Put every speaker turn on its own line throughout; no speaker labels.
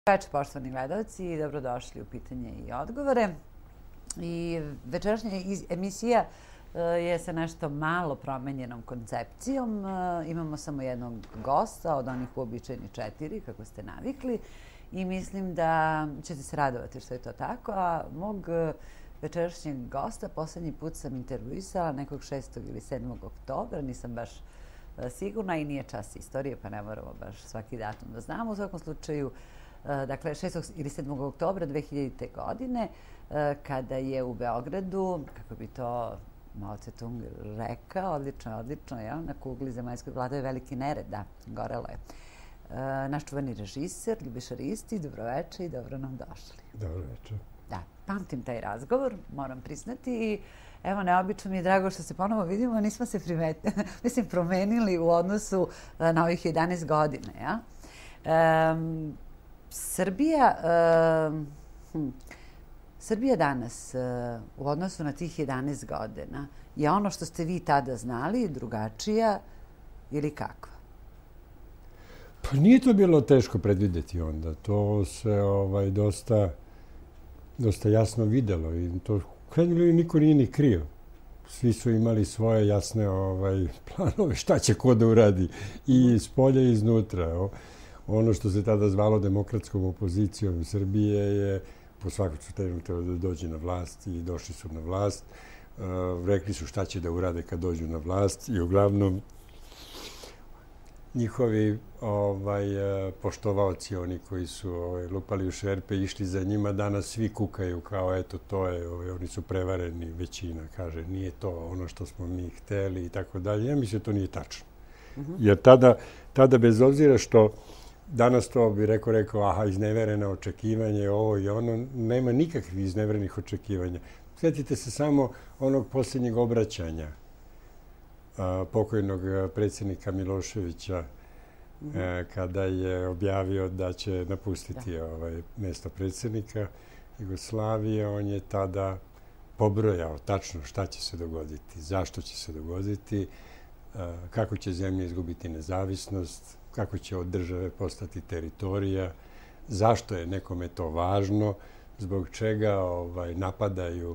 Veče, poštovani gledalci, i dobrodošli u Pitanje i odgovore. I večerašnja emisija je sa nešto malo promenjenom koncepcijom. Imamo samo jednog gosta od onih uobičajenih 4, kako ste navikli. I mislim da ćete se radovati što je to tako. A mog večerašnjeg gosta poslednji put sam intervjuisala nekog 6. ili 7. oktobra. Nisam baš sigurna i nije čas istorije, pa ne moramo baš svaki datum da znamo. U svakom slučaju, dakle, 6. ili 7. oktobra 2000. godine, kada je u Beogradu, kako bi to Mao Tse-tung rekao, odlično, na kugli zemaljskoj vladao je veliki nered, da, gorelo je. Naš čuveni režiser, Ljubiša Ristić, dobroveče i dobro nam došli.
Dobroveče.
Da, pamtim taj razgovor, moram priznati i evo, neobično mi je drago što se ponovo vidimo, nismo se promenili u odnosu na ovih 11 godina, ja? Srbija danas u odnosu na tih 11 godina je ono što ste vi tada znali, drugačija ili kakva?
Pa nije to bilo teško predvideti onda. To se dosta jasno videlo i to u krajnjoj niko nije ni krio. Svi su imali svoje jasne planove šta će ko da uradi i s polja i iznutra. Ono što se tada zvalo demokratskom opozicijom Srbije je po svakom slučaju treba da dođe na vlast i došli su na vlast. Rekli su šta će da urade kad dođu na vlast i uglavnom njihovi poštovaoci, oni koji su lupali u šerpe i išli za njima, danas svi kukaju kao eto to je, oni su prevareni, većina kaže nije to ono što smo mi hteli i tako dalje. Ja mislim da to nije tačno. Jer tada bez obzira što danas to bi rekao, aha, izneverena očekivanje, ovo i ono, nema nikakvih izneverenih očekivanja. Sjetite se samo onog posljednjeg obraćanja pokojnog predsjednika Miloševića kada je objavio da će napustiti mjesto predsjednika Jugoslavije. On je tada pobrojao tačno šta će se dogoditi, zašto će se dogoditi, kako će zemlja izgubiti nezavisnost, kako će od države postati teritorija, zašto je nekome to važno, zbog čega napadaju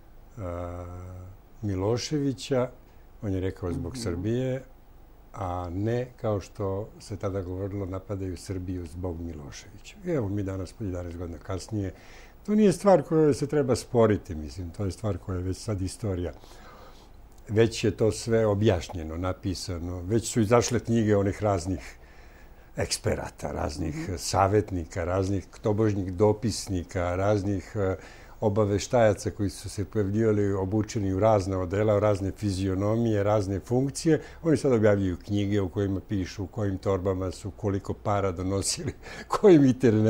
Miloševića. On je rekao zbog Srbije, a ne, kao što se tada govorilo, napadaju Srbiju zbog Miloševića. Evo mi danas, 11 godina kasnije, to nije stvar koju se treba sporiti, mislim, to je stvar koja je već sad istorija. Već je to sve objašnjeno, napisano, već su izašle knjige onih raznih eksperata, raznih savjetnika, raznih tobožnjih dopisnika, raznih obaveštajaca koji su se pojavljivali obučeni u razne odela, u razne fizionomije, razne funkcije. Oni sad objavljuju knjige u kojima pišu u kojim torbama su, koliko para donosili, kojim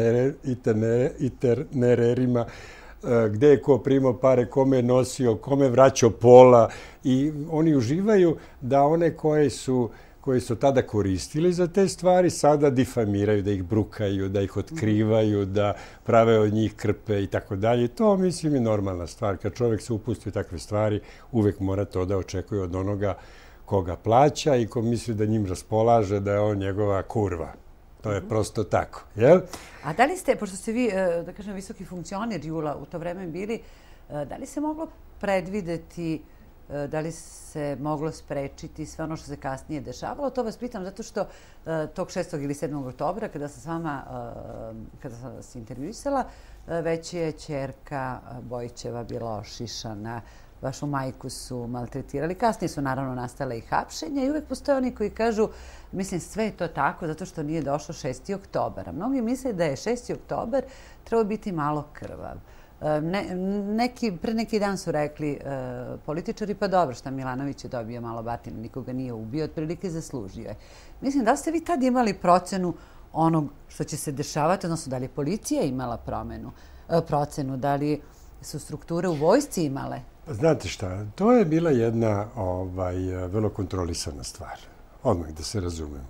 itinererima, gde je ko primao pare, kome je nosio, kome vraćao pola. I oni uživaju da one koji su tada koristili za te stvari, sada difamiraju, da ih brukaju, da ih otkrivaju, da prave od njih krpe i tako dalje. To, mislim, je normalna stvar. Kad čovjek se upusti u takve stvari, uvek mora to da očekuje od onoga koga plaća i ko misli da njim raspolaže, da je on njegova kurva. To je prosto tako, jel?
A da li ste, pošto ste vi, da kažem, visoki funkcioner Jula u to vreme bili, da li se moglo predvideti, da li se moglo sprečiti sve ono što se kasnije dešavalo? To vas pitam zato što tog 6. ili 7. oktobra, kada sam s vama, kada sam vas intervjuisala, već je ćerka Bojićeva bila ošišana, vašu majku su maltretirali. Kasnije su naravno nastale i hapšenja i uvek postoje oni koji kažu, mislim, sve je to tako zato što nije došlo 6. oktobar. Mnogi misle da je 6. oktobar trebao biti malo krvav. Pre neki dan su rekli političari, pa dobro, šta Milanović je dobio malo batine, nikoga nije ubio, otprilike zaslužio je. Mislim, da li ste vi tad imali procenu onog što će se dešavati, odnosno da li je policija imala procenu, da li su strukture u vojsci imale?
Znate šta, to je bila jedna vrlo kontrolisana stvar. Odmah da se razumemo.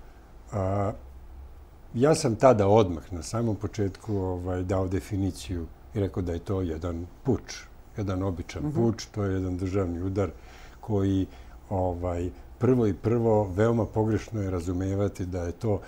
Ja sam tada odmah na samom početku dao definiciju i rekao da je to jedan puč, jedan običan puč, to je jedan državni udar koji prvo veoma pogrešno je razumevati da je to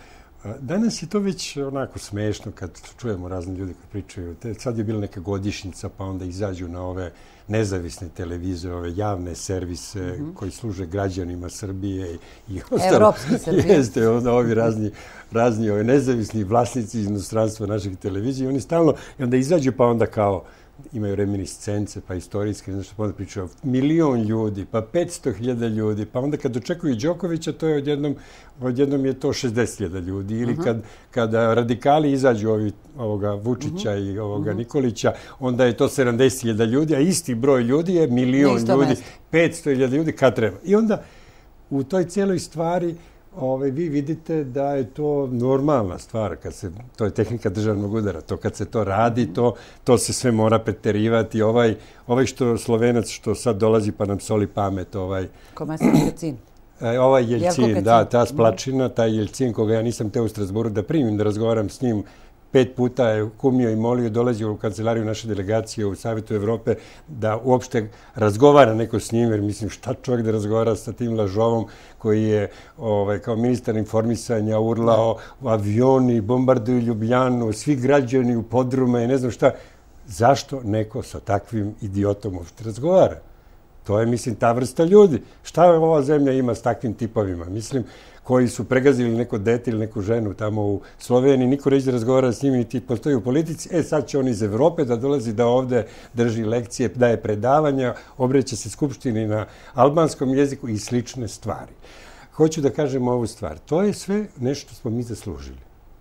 Danas je to već onako smešno kad čujemo razne ljudi koji pričaju. Sad je bila neka godišnjica, pa onda izađu na ove nezavisne televizije, ove javne servise koji služe građanima Srbije i ostalo.
Evropski Srbije.
Jeste, onda ovi razni nezavisni vlasnici iz inostranstva naših televizija. Oni stalno, i onda izađu pa onda kao imaju reminiscence, pa istorijske, znači pa onda pričaju 1.000.000 ljudi, pa 500.000 ljudi, pa onda kad očekuju Đokovića, to je odjednom je to 60.000 ljudi. Ili kada radikali izađu ovoga Vučića i ovoga Nikolića, onda je to 70.000 ljudi, a isti broj ljudi je 1.000.000 ljudi, 500.000 ljudi kad treba. I onda u toj cijeloj stvari vi vidite da je to normalna stvar, to je tehnika državnog udara, to kad se to radi, to se sve mora preterivati. Ovaj što Slovenac što sad dolazi pa nam soli pamet,
Komesar Jeljcin.
Ovaj Jeljcin, da, ta splačina, taj Jeljcin koga ja nisam teo u Strasburu da primim, da razgovaram s njim. 5 puta je kumio i molio, dolazio u kancelariju naše delegacije u Savjetu Evrope da uopšte razgovara neko s njim, jer mislim šta čovjek da razgovara sa tim lažovom koji je kao ministar informisanja urlao u avioni, bombarduju Ljubljanu, svi građani u podrume i ne znam šta. Zašto neko sa takvim idiotom uopšte razgovara? To je, mislim, ta vrsta ljudi. Šta ova zemlja ima s takvim tipovima? Mislim, koji su pregazili neko dete ili neku ženu tamo u Sloveniji, niko neće razgovara s njimi, niti postoji u politici. Sad će on iz Evrope da dolazi da ovde drži lekcije, daje predavanja, obreće se skupštini na albanskom jeziku i slične stvari. Hoću da kažem ovu stvar. To je sve nešto što smo mi zaslužili.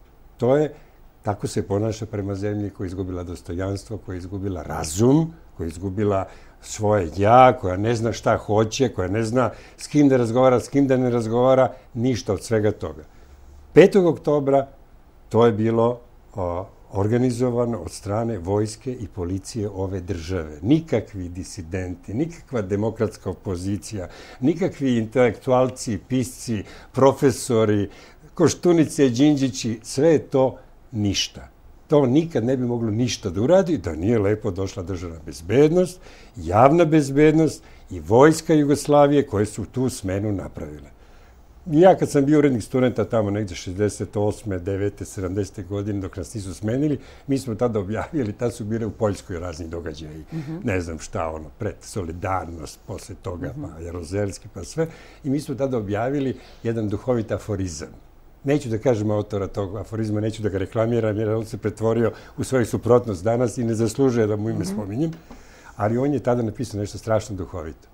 Tako se ponaša prema zemlji koja je izgubila dostojanstvo, koja je izgubila razum, koja je izgubila svoje ja, koja ne zna šta hoće, koja ne zna s kim da razgovara, s kim da ne razgovara, ništa od svega toga. 5. oktobra to je bilo organizovano od strane vojske i policije ove države. Nikakvi disidenti, nikakva demokratska opozicija, nikakvi intelektualci, pisci, profesori, Koštunice, Đinđići, sve je to ništa. To nikad ne bi moglo ništa da uradi da nije lepo došla državna bezbednost, javna bezbednost i vojska Jugoslavije koje su tu smenu napravile. Ja kad sam bio urednik studenta tamo negdje 68. 9. 70. godine dok nas nisu smenili, mi smo tada objavili, tad su bile u Poljskoj razni događaji, ne znam šta, pred Solidarnost, posle toga, pa Jaruzelski, pa sve. I mi smo tada objavili jedan duhovit aforizam. Neću da kažem autora tog aforizma, neću da ga reklamiram, jer on se pretvorio u svoju suprotnost danas i ne zaslužuje da mu ime spominjem, ali on je tada napisao nešto strašno duhovito.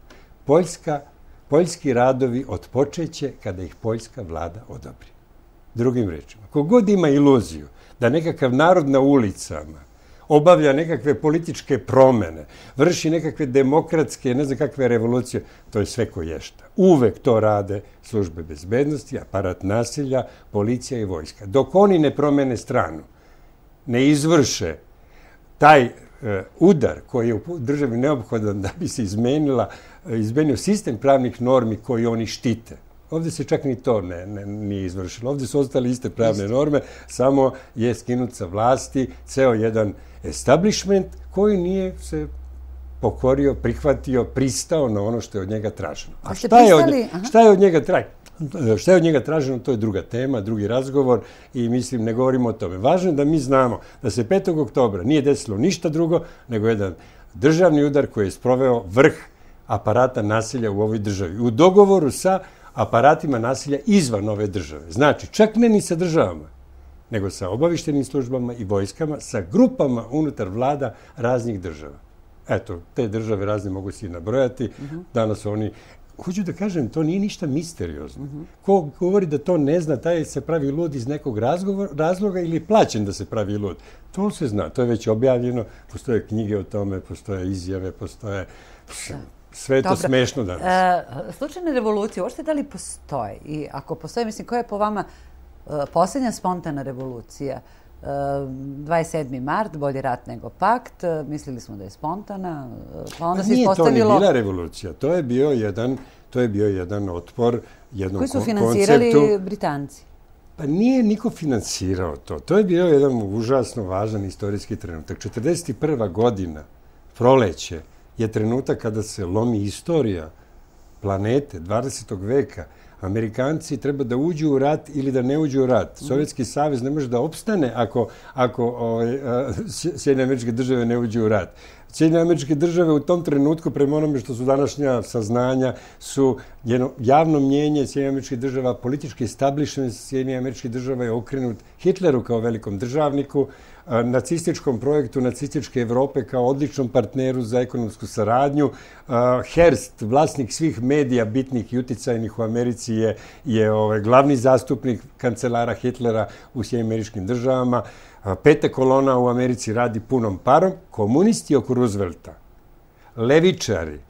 Poljski radovi odpočeće kada ih poljska vlada odobri. Drugim rečima, kogod ima iluziju da nekakav narod na ulicama obavlja nekakve političke promene, vrši nekakve demokratske, ne znam kakve revolucije, to je sve koješta. Uvek to rade službe bezbednosti, aparat nasilja, policija i vojska. Dok oni ne promene stranu, ne izvrše taj udar koji je u državi neophodan da bi se izmenio sistem pravnih normi koji oni štite. Ovdje se čak ni to nije izvršilo. Ovdje su ostale iste pravne norme, samo je skinut sa vlasti ceo jedan establishment koji nije se pokorio, prihvatio, pristao na ono što je od njega traženo. A šta je od njega traženo, to je druga tema, drugi razgovor i mislim ne govorimo o tome. Važno je da mi znamo da se 5. oktobra nije desilo ništa drugo nego jedan državni udar koji je sproveo vrh aparata nasilja u ovoj državi. U dogovoru sa aparatima nasilja izvan ove države. Znači, čak ne ni sa državama, nego sa obavještajnim službama i vojskama, sa grupama unutar vlada raznih država. Eto, te države razne mogu se i nabrojati. Danas oni... Hoću da kažem, to nije ništa misteriozno. Ko govori da to ne zna, taj se pravi lud iz nekog razloga ili je plaćen da se pravi lud. To se zna, to je već objavljeno, postoje knjige o tome, postoje izjave, postoje... Sve je to smešno danas.
Slučajne revolucije, uopšte da li postoje? I ako postoje, mislim, koja je po vama posljednja spontana revolucija? 27. mart, bolji rat nego pakt, mislili smo da je spontana, pa onda se ispostavilo...
Nije to ni bila revolucija, to je bio jedan otpor jednom konceptu...
Koji su finansirali Britanci?
Pa nije niko finansirao to. To je bio jedan užasno važan istorijski trenutak. 41. godina, proleće, je trenutak kada se lomi istorija planete 20. veka, Amerikanci treba da uđu u rat ili da ne uđu u rat. Sovjetski savez ne može da opstane ako Sjedinjene Američke Države ne uđu u rat. Sjedinjene Američke Države u tom trenutku, prema onome što su današnja saznanja, su javno mnjenje Sjedinjenih Američkih Država, politički establishment Sjedinjenih Američkih Država je okrenut Hitleru kao velikom državniku, nacističkom projektu nacističke Evrope kao odličnom partneru za ekonomsku saradnju. Hearst, vlasnik svih medija bitnih i uticajnih u Americi, je glavni zastupnik kancelara Hitlera u Sjedinjenim Američkim Državama. Peta kolona u Americi radi punom parom. Komunisti oko Roosevelta, levičari,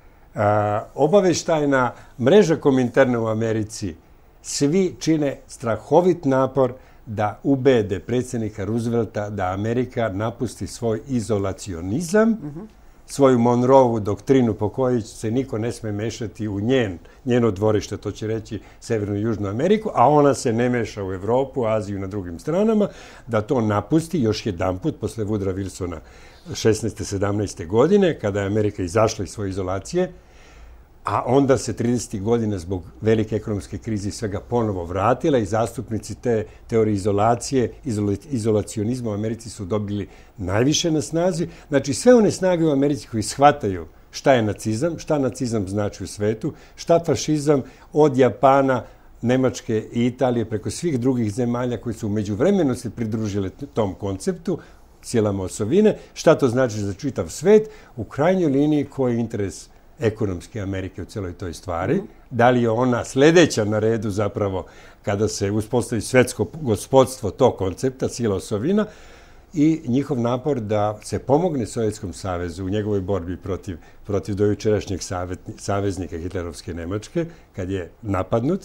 obaveštajna mreža Kominterna u Americi, svi čine strahovit napor da ubede predsjednika Roosevelta da Amerika napusti svoj izolacionizam, svoju Monroevu doktrinu po kojoj se niko ne sme mešati u njeno dvorište, to će reći Severnu i Južnu Ameriku, a ona se ne meša u Evropu, Aziju na drugim stranama, da to napusti još jedanput posle Woodrowa Wilsona 16. 17. godine, kada je Amerika izašla iz svoje izolacije, a onda se 30. godina zbog velike ekonomske krize svega ponovo vratila i zastupnici te teorije izolacije, izolacionizma u Americi su dobili najviše na snazi. Znači, sve one snage u Americi koji shvataju šta je nacizam, šta nacizam znači u svetu, šta fašizam od Japana, Nemačke i Italije preko svih drugih zemalja koji su u međuvremenu se pridružile tom konceptu, silama osovine, šta to znači za čitav svet, u krajnjoj liniji koji je interes ekonomske Amerike u celoj toj stvari, da li je ona sljedeća na redu zapravo kada se uspostavi svetsko gospodstvo tog koncepta, sila osovina, i njihov napor da se pomogne Sovjetskom savezu u njegovoj borbi protiv dojučerašnjeg saveznika Hitlerovske Nemačke, kad je napadnut,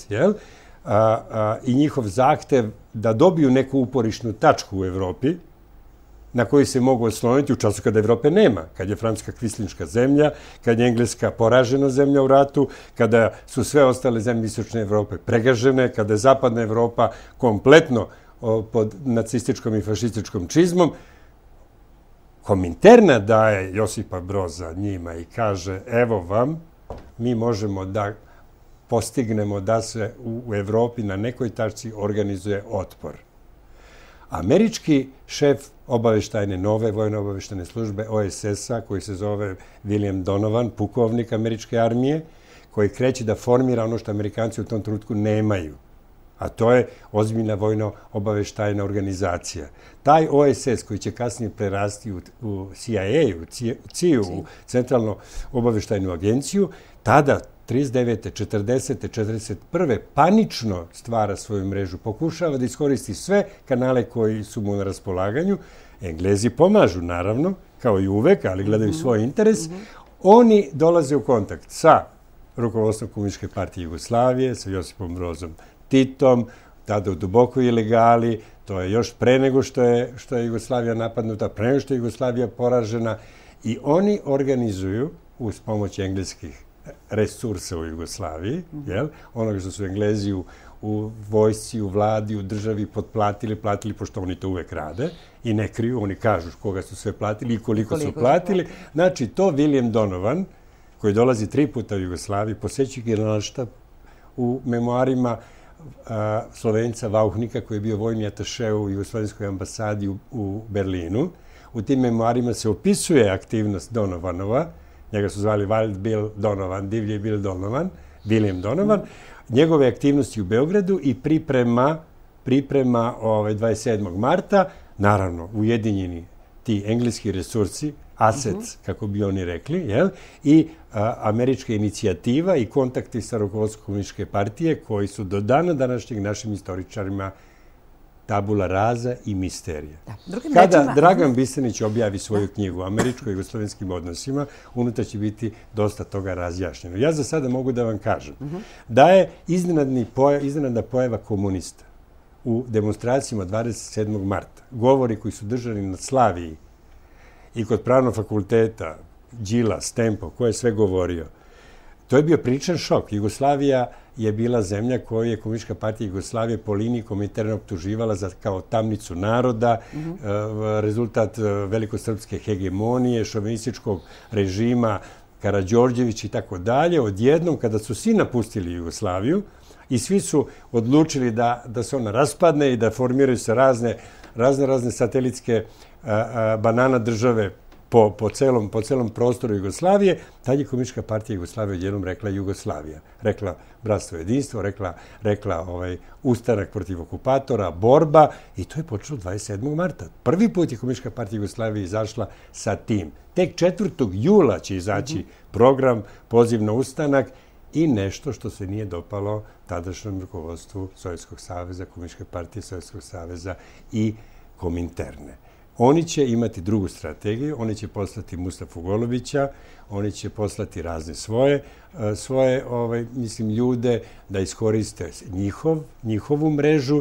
i njihov zahtev da dobiju neku uporišnu tačku u Evropi, na koji se mogu osloniti u času kada Evrope nema, kad je Francuska kvislinška zemlja, kad je Engleska poražena zemlja u ratu, kada su sve ostale zemlje Istočne Evrope pregažene, kada je Zapadna Evropa kompletno pod nacističkom i fašističkom čizmom. Kominterna daje Josipa Broza njima i kaže, evo vam, mi možemo da postignemo da se u Evropi na nekoj tačci organizuje otpor. Američki šef nove vojne obaveštajne službe OSS-a, koji se zove William Donovan, pukovnik američke armije, koji kreće da formira ono što Amerikanci u tom trenutku nemaju. A to je ozbiljna vojno-obaveštajna organizacija. Taj OSS, koji će kasnije prerasti u CIA, u CIA, u Centralnu obaveštajnu agenciju, tada 39. 40. 41. panično stvara svoju mrežu, pokušava da iskoristi sve kanale koji su mu na raspolaganju. Englezi pomažu, naravno, kao i uvek, ali gledaju svoj interes. Oni dolaze u kontakt sa rukovodstvom Komunističke partije Jugoslavije, sa Josipom Brozom Titom, tada u dubokoj ilegali, to je još pre nego što je Jugoslavija napadnuta, pre nego što je Jugoslavija poražena, i oni organizuju, uz pomoć engleskih resursa u Jugoslaviji, onoga što su Englezi u vojsci, u vladi, u državi platili, pošto oni to uvek rade i ne kriju, oni kažu koga su sve platili i koliko su platili. Znači, to William Donovan, koji dolazi 3 puta u Jugoslaviji, posećuje generalštab u memoarima Slovenca Vauhnika, koji je bio vojni ataše u Jugoslavijskoj ambasadi u Berlinu. U tim memoarima se opisuje aktivnost Donovanova, njega su zvali Wild Bill Donovan, divlji Bill Donovan, William Donovan, njegove aktivnosti u Beogradu i priprema 27. marta, naravno, ujedinjeni ti engleski resursi, assets, kako bi oni rekli, i američka inicijativa i kontakti sa rukovodstvom Komunističke partije, koji su do dana današnjeg našim istoričarima tabula raza i misterija. Kada Dragan Bisenić objavi svoju knjigu o američko-jugoslovenskim odnosima, unutra će dosta toga razjašnjeno. Ja za sada mogu da vam kažem da je iznenadna pojava komunista u demonstracijama 27. marta, govori koji su držani na Slaviji i kod Pravnog fakulteta, Đilas, Tempo, ko je sve govorio, to je bio priličan šok. Jugoslavija je bila zemlja koju je Komunistička partija Jugoslavije po liniji Kominterna optuživala kao tamnicu naroda, rezultat velikosrpske hegemonije, šovinističkog režima, Karađorđević i tako dalje. Odjednom, kada su svi napustili Jugoslaviju I svi su odlučili da se ona raspadne i da formiraju se razne satelitske banana države po celom prostoru Jugoslavije. Tad je Komunistička partija Jugoslavije odjednom rekla Jugoslavija. Rekla bratstvo jedinstvo, rekla ustanak protiv okupatora, borba, i to je počelo 27. marta. Prvi put je Komunistička partija Jugoslavije izašla sa tim. Tek 4. jula će izaći program, poziv na ustanak i nešto što se nije dopalo tadašnjem rukovodstvu Sovjetskog saveza, Komunističke partije Sovjetskog saveza i Kominterne. Oni će imati drugu strategiju, oni će poslati Mustafu Golubića, oni će poslati razne svoje ljude da iskoriste njihovu mrežu,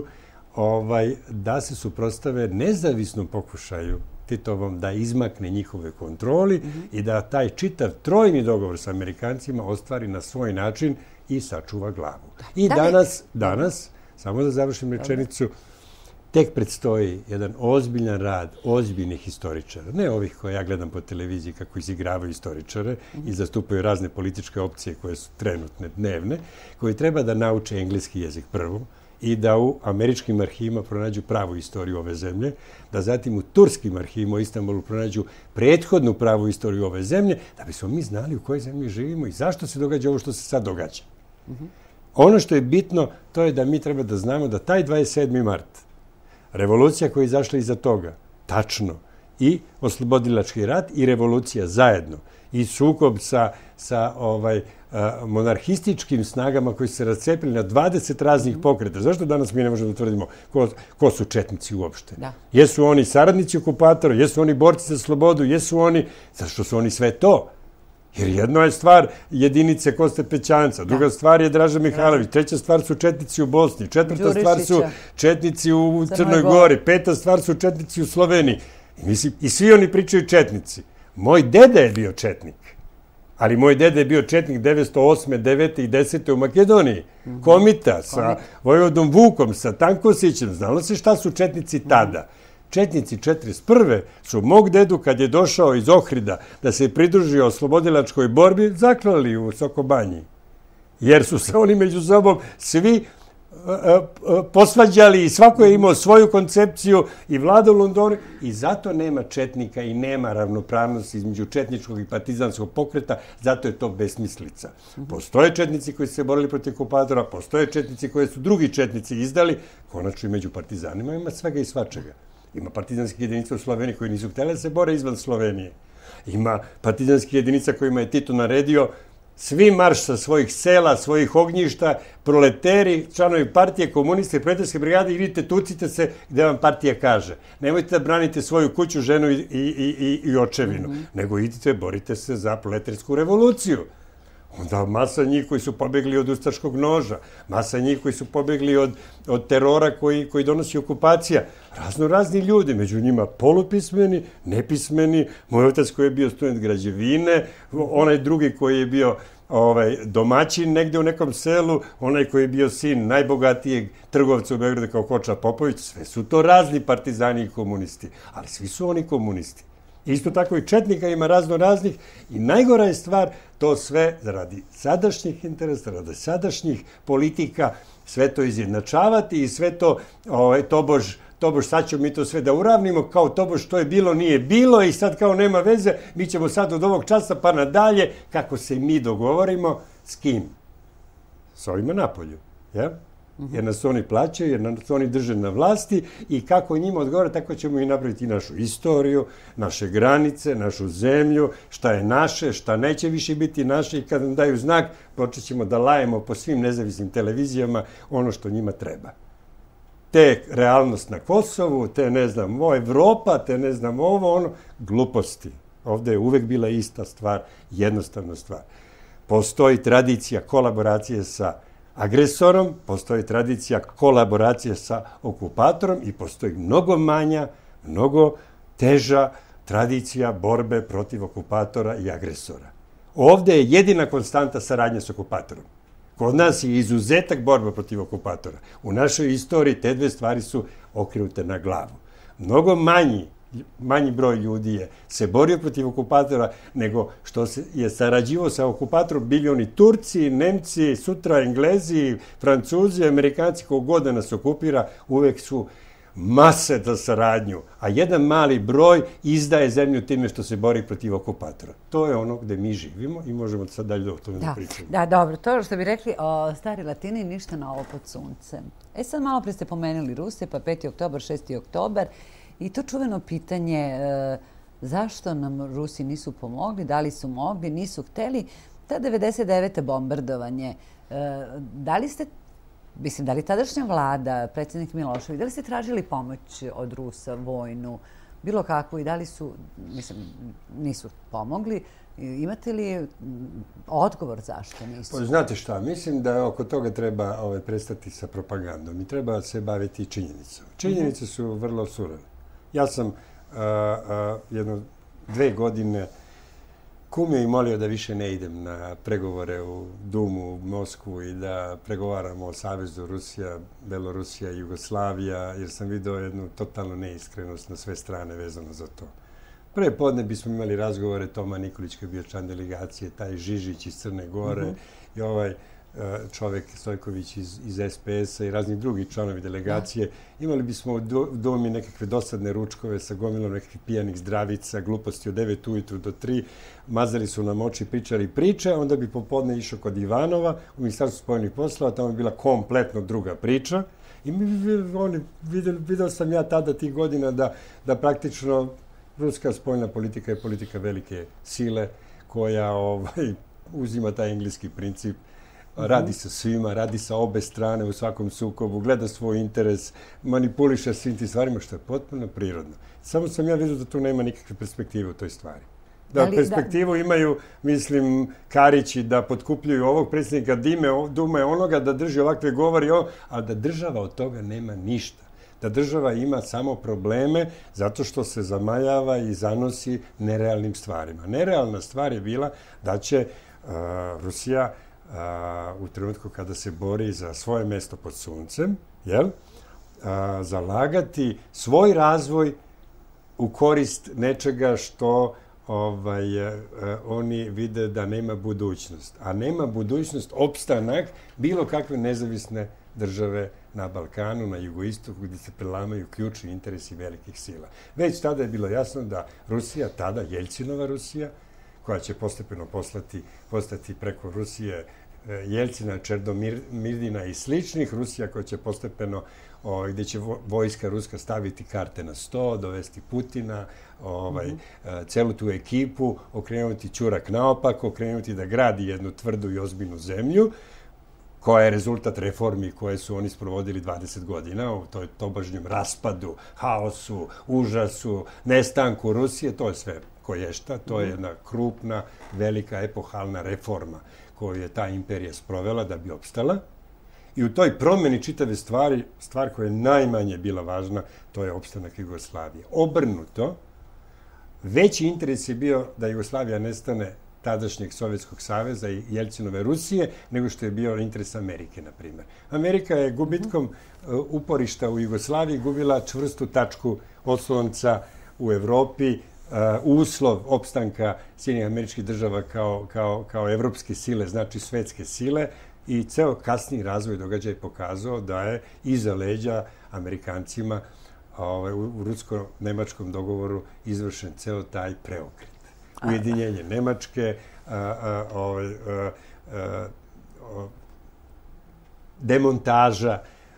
da se suprotstave nezavisnom pokušaju Titovom da izmakne njihove kontroli i da taj čitav trojni dogovor sa Amerikancima ostvari na svoj način i sačuva glavu. I danas, samo da završim rečenicu, tek predstoji jedan ozbiljan rad ozbiljnih historičara, ne ovih koje ja gledam po televiziji kako izigravaju historičare i zastupaju razne političke opcije koje su trenutne, dnevne, koji treba da nauče engleski jezik prvo i da u američkim arhivima pronađu pravu istoriju ove zemlje, da zatim u turskim arhivima u Istanbulu pronađu prethodnu pravu istoriju ove zemlje, da bismo mi znali u kojoj zemlji živimo i zašto se događa ovo što se sad događa. Ono što je bitno, to je da mi treba da znamo da taj 27. mart, revolucija koja je izašla iza toga, tačno, i oslobodilački rat i revolucija zajedno, i sukob sa monarhističkim snagama koji su se rascepili na 20 raznih pokreta. Zašto danas mi ne možemo da tvrdimo ko su četnici uopšte? Jesu oni saradnici okupatora, jesu oni borci za slobodu, jesu oni, zašto su oni sve to? Jer jedno je stvar jedinice Koste Pećanca, druga stvar je Draža Mihajlović, treća stvar su četnici u Bosni, četvrta stvar su četnici u Crnoj Gori, peta stvar su četnici u Sloveniji. I svi oni pričaju četnici. Moj deda je bio četnik, ali moj deda je bio četnik 908. 9. i 10. u Makedoniji. Komita sa Vojvodom Vukom, sa Tankosićem. Znalo se šta su četnici tada. Četnici 41. su mog dedu, kad je došao iz Ohrida da se pridružio oslobodilačkoj borbi, zaklali u Sokobanji. Jer su se oni među sobom svi posvađali i svako je imao svoju koncepciju i vlada u Londonu i zato nema četnika i nema ravnopravnosti između četničkog i partizanskog pokreta, zato je to besmislica. Postoje četnici koji su se borili protiv okupatora, postoje četnici koje su drugi četnici izdali, konačno i među partizanima ima svega i svačega. Ima partizanskih jedinica u Sloveniji koji nisu htjeli da se bore izvan Slovenije. Ima partizanskih jedinica kojima je Tito naredio svi marš sa svojih sela, svojih ognjišta, proleteri, članovi partije, komunisti, prijateljske brigade, idite, tucite se gde vam partija kaže. Nemojte da branite svoju kuću, ženu i očevinu, nego idite, borite se za proletarsku revoluciju. Onda masa njih koji su pobegli od ustaškog noža, masa njih koji su pobegli od terora koji donosi okupacija. Razni ljudi, među njima polupismeni, nepismeni, moj otac koji je bio student građevine, onaj drugi koji je bio domaćin negde u nekom selu, onaj koji je bio sin najbogatijeg trgovca u Beogradu kao Koča Popović, sve su to razni partizani i komunisti, ali svi su oni komunisti. Isto tako i četnika ima raznih i najgora je stvar to sve radi sadašnjih interesa, radi sadašnjih politika, sve to izjednačavati i sve to tobož sad ćemo mi to sve da uravnimo, kao tobož što je bilo nije bilo i sad kao nema veze, mi ćemo sad od ovog časa pa nadalje kako se mi dogovorimo s kim? S ovima napolju, jel? Jer nas oni plaćaju, jer nas oni drže na vlasti i kako njima odgovara, tako ćemo i napraviti našu istoriju, naše granice, našu zemlju, šta je naše, šta neće više biti naše i kad nam daju znak, počet ćemo da lajemo po svim nezavisnim televizijama ono što njima treba. Te realnost na Kosovu, te ne znam, Evropa, te ne znam ono, gluposti. Ovdje je uvek bila ista stvar, jednostavna stvar. Postoji tradicija kolaboracije sa agresorom, postoji tradicija kolaboracije sa okupatorom i postoji mnogo manja, mnogo teža tradicija borbe protiv okupatora i agresora. Ovdje je jedina konstanta saradnja s okupatorom. Kod nas je izuzetak borba protiv okupatora. U našoj istoriji te dve stvari su okrenute na glavu. Mnogo manji manji broj ljudi se borio protiv okupatora, nego što je sarađivao sa okupatorom bili oni Turci, Nemci, sutra Englezi, Francuzi, Amerikanci, kogod da nas okupira, uvek su mase za saradnju, a jedan mali broj izdaje zemlju time što se bori protiv okupatora. To je ono gde mi živimo i možemo sad dalje o tome da pričamo.
Da, dobro. To što bi rekli stari Latini, ništa novo pod suncem. Sad malo pre ste pomenuli Rusije, pa 5. oktobar, 6. oktobar i to čuveno pitanje zašto nam Rusi nisu pomogli, da li su mogli, nisu hteli. Ta 99. bombardovanje, da li tadašnja vlada, predsjednik Milošević, da li ste tražili pomoć od Rusa, vojnu, bilo kakvu i da li su, nisu pomogli? Imate li odgovor zašto nisu?
Znate šta, mislim da oko toga treba prestati sa propagandom i treba se baviti činjenicom. Činjenice su vrlo surove. Ja sam 2 godine kumio i molio da više ne idem na pregovore u Dumu, u Moskvu i da pregovaramo o Savezu Rusija, Belorusija i Jugoslavija, jer sam vidio jednu totalnu neiskrenost na sve strane vezano za to. Pre podne bismo imali razgovore, Toma Nikolić koji je bio član delegacije, taj Žižić iz Crne Gore i ovaj čovjek Stojković iz SPS-a i razni drugi članovi delegacije. Imali bismo u Dumi nekakve dosadne ručkove sa gomilom nekakvih pijanih zdravica, gluposti od 9 ujutru do 3. Mazali su nam oči, pričali priče, onda bi popodne išao kod Ivanova u Ministarstvu spoljnih poslova, tamo je bila kompletno druga priča. I vidio sam ja tada tih godina da praktično ruska spoljna politika je politika velike sile koja uzima taj engleski princip. Radi sa svima, radi sa obe strane u svakom sukobu, gleda svoj interes, manipuliše svim tim stvarima, što je potpuno prirodno. Samo sam ja vidio da tu nema nikakve perspektive u toj stvari. Da perspektivu imaju, mislim, Karići da potkupljuju ovog predsjednika Dume onoga, da drži ovakve govori, ali da država od toga nema ništa. Da država ima samo probleme zato što se zamajava i zanosi nerealnim stvarima. Nerealna stvar je bila da će Rusija u trenutku kada se bori za svoje mesto pod suncem, zalagati svoj razvoj u korist nečega što oni vide da nema budućnost. A nema budućnost opstanak bilo kakve nezavisne države na Balkanu, na jugoistoku, gdje se prelamaju ključni interesi velikih sila. Već tada je bilo jasno da Rusija, tada Jeljcinova Rusija, koja će postepeno postati preko Rusije Jeljcina, Čerdomirdina i sličnih, Rusija koja će postepeno, gdje će vojska ruska staviti karte na sto, dovesti Putina, celu tu ekipu, okrenuti ćurak naopako, okrenuti da gradi jednu tvrdu i ozbiljnu zemlju, koja je rezultat reformi koje su oni sprovodili 20 godina, u toj tobožnjem raspadu, haosu, užasu, nestanku Rusije, to je sve koješta, to je jedna krupna, velika, epohalna reforma koju je ta imperija sprovela da bi opstala. I u toj promjeni čitave stvari, stvar koja je najmanje bila važna, to je opstanak Jugoslavije. Obrnuto, veći interes je bio da Jugoslavija nestane tadašnjeg Sovjetskog saveza i Jeljcinove Rusije, nego što je bio interes Amerike, na primjer. Amerika je gubitkom uporišta u Jugoslaviji gubila čvrstu tačku oslonca u Evropi, uslov opstanka Sjedinjenih Američkih Država kao evropske sile, znači svetske sile, i ceo kasniji razvoj događaja je pokazao da je iza leđa Amerikancima u rusko-nemačkom dogovoru izvršen ceo taj preokret. Ujedinjenje Nemačke, demontaža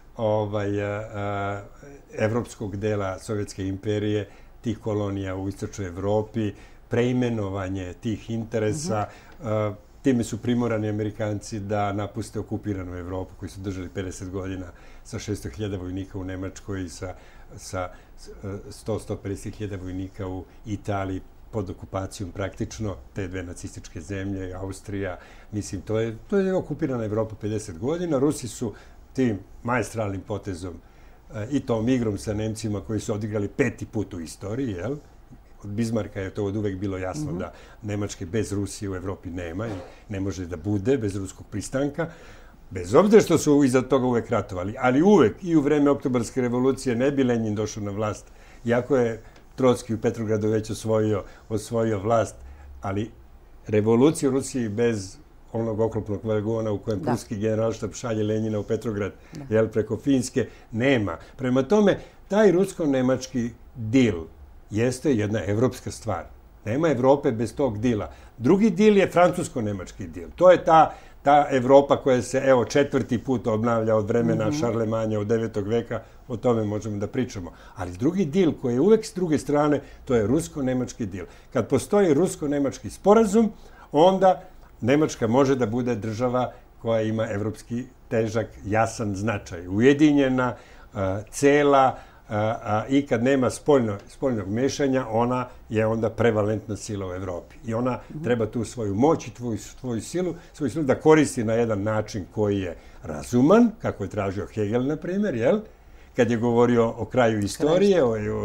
evropskog dela Sovjetske imperije, tih kolonija u istočnoj Evropi, preimenovanje tih interesa. Time su primorani Amerikanci da napuste okupiranu Evropu koju su držali 50 godina sa 600.000 vojnika u Nemačkoj i sa 100-150.000 vojnika u Italiji pod okupacijom praktično, te dve nacističke zemlje, Austrija. Mislim, to je okupirana Evropa 50 godina. Rusi su tim maestralnim potezom i tom igrom sa Nemcima koji su odigrali 5. put u istoriji, od Bismarcka je to od uvek bilo jasno da Nemačke bez Rusije u Evropi nema i ne može da bude bez ruskog pristanka, bez obzira što su iza toga uvek ratovali, ali uvek i u vreme Oktobarske revolucije ne bi Lenin došao na vlast, iako je Trotski u Petrogradu već osvojio vlast, ali revolucija u Rusiji bez onog oklopnog vagona u kojem pruski generalštab šalje Lenjina u Petrograd, preko Finske, nema. Prema tome, taj rusko-nemački dil jeste jedna evropska stvar. Nema Evrope bez tog dila. Drugi dil je francusko-nemački dil. To je ta Evropa koja se, evo, 4. put obnavlja od vremena Šarlemanja od 9. veka, o tome možemo da pričamo. Ali drugi dil koji je uvek s druge strane, to je rusko-nemački dil. Kad postoji rusko-nemački sporazum, onda Nemačka može da bude država koja ima evropski težak, jasan značaj. Ujedinjena, cela, i kad nema spoljnog mešanja, ona je onda prevalentna sila u Evropi. I ona treba tu svoju moć i svoju silu da koristi na jedan način koji je razuman, kako je tražio Hegel, na primjer, jel? Kad je govorio o kraju istorije,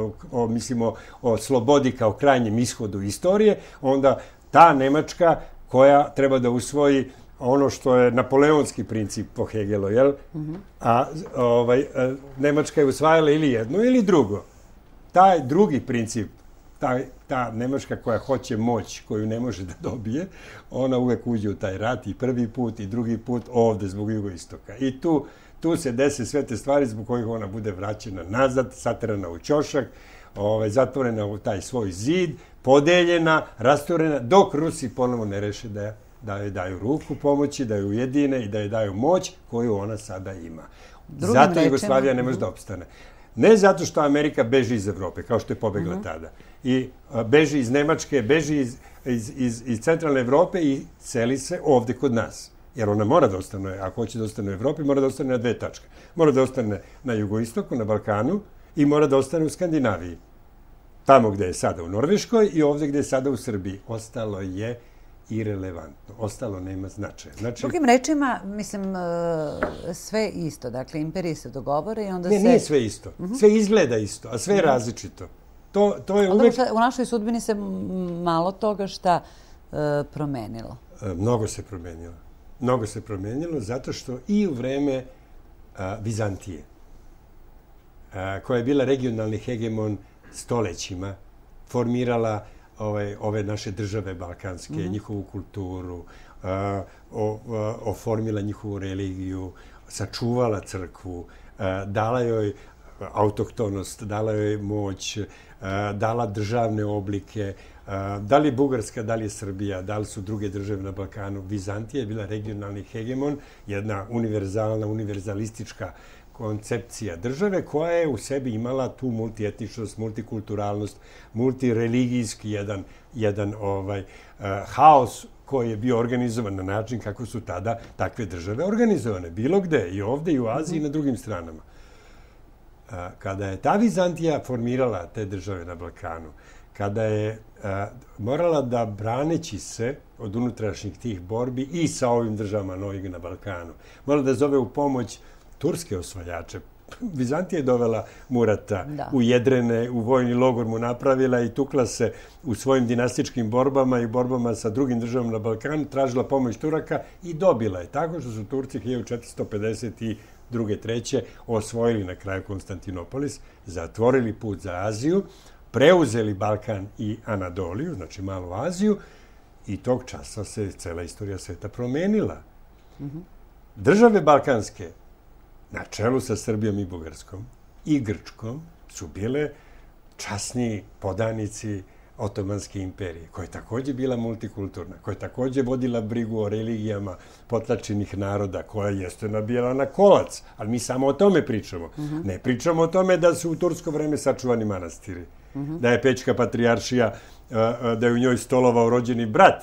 o slobodi kao krajnjem ishodu istorije, onda ta Nemačka koja treba da usvoji ono što je napoleonski princip po Hegelu, jel? A Nemačka je usvajala ili jedno ili drugo. Taj drugi princip, ta Nemačka koja hoće moć koju ne može da dobije, ona uvek uđe u taj rat i prvi put i drugi put ovde zbog jugoistoka. I tu se dese sve te stvari zbog kojih ona bude vraćena nazad, saterana u ćošak, zatvorena u taj svoj zid, podeljena, rasturena, dok Rusi ponovo ne reše da joj daju ruku pomoći, da joj ujedine i da joj daju moć koju ona sada ima. Zato Jugoslavija ne može da opstane. Ne zato što Amerika beži iz Evrope, kao što je pobegla tada. I beži iz Nemačke, beži iz centralne Evrope i seli se ovde kod nas. Jer ona mora da ostane, ako hoće da ostane u Evropi, mora da ostane na 2 tačke. Mora da ostane na jugoistoku, na Balkanu i mora da ostane u Skandinaviji. Tamo gde je sada u Norveškoj i ovde gde je sada u Srbiji. Ostalo je irelevantno. Ostalo nema značaja.
Drugim rečima, mislim, sve isto. Dakle, imperije se dogovore i onda se...
Ne, nije sve isto. Sve izgleda isto, a sve je različito. To je uvek...
U našoj sudbini se malo toga šta promenilo.
Mnogo se promenilo. Mnogo se promenilo zato što i u vreme Vizantije, koja je bila regionalni hegemon stolećima, formirala ove naše države balkanske, njihovu kulturu, oformila njihovu religiju, sačuvala crkvu, dala joj autohtonost, dala joj moć, dala državne oblike. Da li je Bugarska, da li je Srbija, da li su druge države na Balkanu. Vizantija je bila regionalni hegemon, jedna univerzalistička koncepcija države koja je u sebi imala tu multietničnost, multikulturalnost, multireligijski jedan haos koji je bio organizovan na način kako su tada takve države organizovane. Bilo gde, i ovde, i u Aziji, i na drugim stranama. Kada je ta Vizantija formirala te države na Balkanu, kada je morala da, braneći se od unutrašnjih tih borbi i sa ovim državama novih na Balkanu, morala da zove u pomoć turske osvajače. Vizantija je dovela Murata u Jedrene, u vojni logor mu napravila i tukla se u svojim dinastičkim borbama i borbama sa drugim državama na Balkanu, tražila pomoć Turaka i dobila je. Tako što su Turci 1452. 3. osvojili na kraju Konstantinopolis, zatvorili put za Aziju, preuzeli Balkan i Anadoliju, znači Malu Aziju, i tog časa se cela istorija sveta promenila. Države balkanske, na čelu sa Srbijom i Bugarskom i Grčkom, su bile časni podanici Otomanske imperije, koja je takođe bila multikulturna, koja je takođe vodila brigu o religijama potlačenih naroda, koja jeste nabijala na kolac, ali mi samo o tome pričamo. Ne pričamo o tome da su u tursko vreme sačuvani manastiri, da je Pećka patrijaršija, da je u njoj stolovao rođeni brat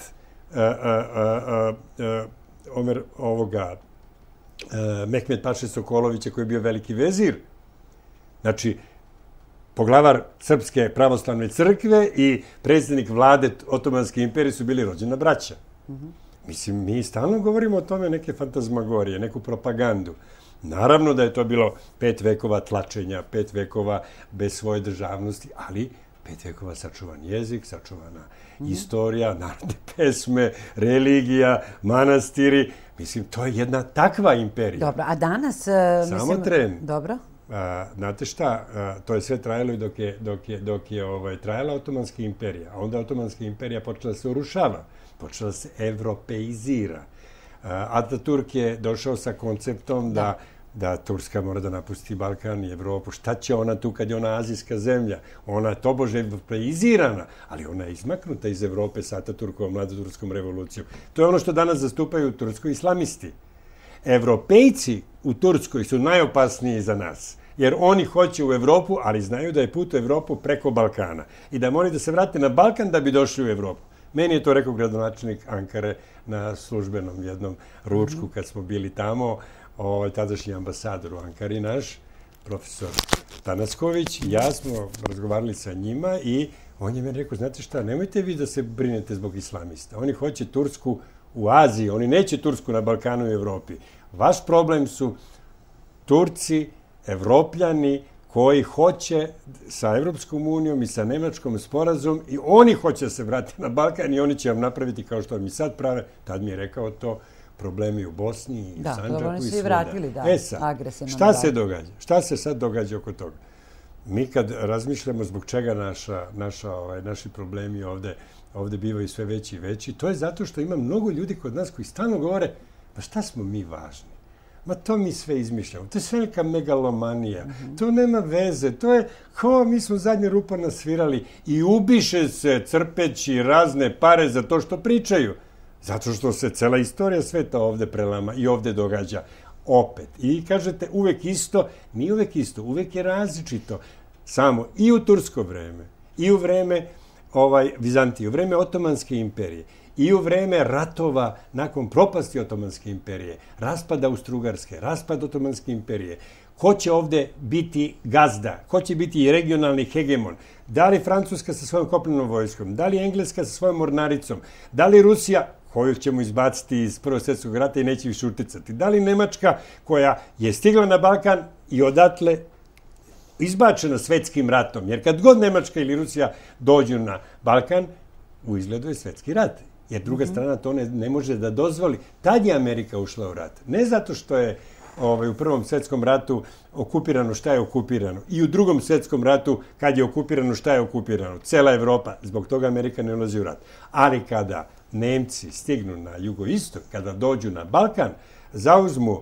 Mehmed Paše Sokolovića, koji je bio veliki vezir. Znači, poglavar Srpske pravoslavne crkve i predsjednik vlade Otomanske imperije su bili rođena braća. Mislim, mi stalno govorimo o tome, neke fantazmagorije, neku propagandu. Naravno da je to bilo 5 vekova tlačenja, 5 vekova bez svoje državnosti, ali 5 vekova sačuvan jezik, sačuvana istorija, narodne pesme, religija, manastiri. Mislim, to je jedna takva imperija.
Dobro, a danas...
Samo tren.
Dobro.
znate šta, to je sve trajalo i dok je trajala Otomanska imperija. A onda Otomanska imperija počela se urušava, počela se evropeizira. Ataturk je došao sa konceptom da Turska mora da napusti Balkan i Evropu. Šta će ona tu kad je ona azijska zemlja? Ona je tobože evropeizirana, ali ona je izmaknuta iz Evrope sa Ataturkovom mladoturskom revolucijom. To je ono što danas zastupaju tursko islamisti. Evropejci u Turskoj su najopasniji za nas, jer oni hoće u Evropu, ali znaju da je put u Evropu preko Balkana i da moraju da se vrate na Balkan da bi došli u Evropu. Meni je to rekao gradonačelnik Ankare na službenom jednom ručku kad smo bili tamo, tadašnji ambasador u Ankari naš, profesor Tanasković, i ja smo razgovarali sa njima i on je meni rekao, znate šta, nemojte vi da se brinete zbog islamista. Oni hoće Tursku u Aziji, oni neće Tursku na Balkanu i Evropi. Vaš problem su Turci, Evropljani, koji hoće sa Evropskom unijom i sa Nemačkom sporazum i oni hoće da se vrati na Balkan i oni će vam napraviti kao što mi sad prave. Tad mi je rekao to, problemi u Bosni i Sandžaku i svuda.
Da, oni su i vratili, agresivno.
Šta se događa? Šta se sad događa oko toga? Mi kad razmišljamo zbog čega naši problemi ovde bivaju sve veći i veći, to je zato što ima mnogo ljudi kod nas koji stalno govore, pa šta smo mi važni? Ma to mi sve izmišljamo. To je sve neka megalomanija. To nema veze. To je kao mi smo zadnje rupa nasvirali i ubiše se crpeći razne pare za to što pričaju. Zato što se cela istorija sveta ovde prelama i ovde događa opet. I kažete uvek isto, nije uvek isto, uvek je različito. Samo i u tursko vreme, i u vreme Vizantije, u vreme Otomanske imperije, i u vreme ratova nakon propasti Otomanske imperije, raspada Austro-Ugarske, raspad Otomanske imperije, ko će ovde biti gazda, ko će biti regionalni hegemon, da li Francuska sa svojom kopnenom vojskom, da li Engleska sa svojom mornaricom, da li Rusija, koju ćemo izbaciti iz Prvog svjetskog rata i neće više uticati, da li Nemačka koja je stigla na Balkan i odatle izbačena svetskim ratom, jer kad god Nemačka ili Rusija dođu na Balkan, u izgledu je svetski rat. Jer druga strana to ne može da dozvoli. Tad je Amerika ušla u rat. Ne zato što je u Prvom svjetskom ratu okupirano šta je okupirano. I u Drugom svjetskom ratu kad je okupirano šta je okupirano. Cela Evropa. Zbog toga Amerika ne ulazi u rat. Ali kada Nemci stignu na jugoistok, kada dođu na Balkan, zauzmu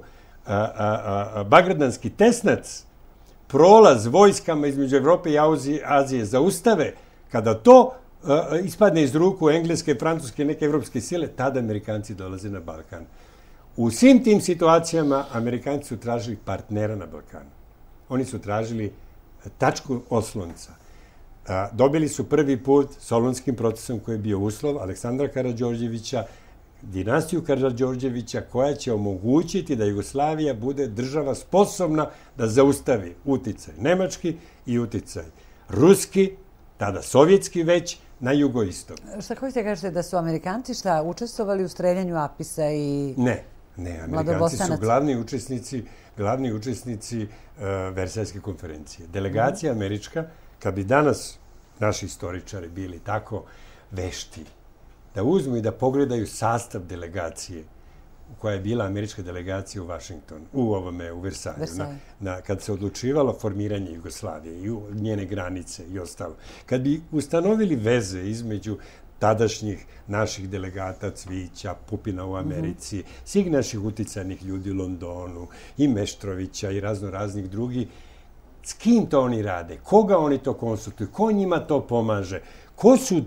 Bagradanski tesnac, prolaz vojskama između Evrope i Azije zaustave, kada to ispadne iz ruku engleske, francuske i neke evropske sile, tada Amerikanci dolaze na Balkan. U svim tim situacijama Amerikanci su tražili partnera na Balkanu. Oni su tražili tačku oslonca. Dobili su prvi put Solunskim procesom koji je bio uslov Aleksandra Karađorđevića, dinastiju Karađorđevića koja će omogućiti da Jugoslavija bude država sposobna da zaustavi uticaj nemački i uticaj ruski, tada sovjetski već, na jugoistok.
Šta hoćete kažete da su Amerikanci učestvovali u streljanju Apisa i
Ne, Amerikanci su glavni učesnici Versajske konferencije. Delegacija američka, kad bi danas naši istoričari bili tako vešti, da uzmu i da pogledaju sastav delegacije koja je bila američka delegacija u Vašingtonu, u Versaju, kad se odlučivalo formiranje Jugoslavije i njene granice i ostalo. Kad bi ustanovili veze između tadašnjih naših delegata Cvića, Pupina u Americi, svih naših uticajnih ljudi u Londonu, i Meštrovića i raznih drugih, s kim to oni rade, koga oni to konsultuju, ko njima to pomaže, ko su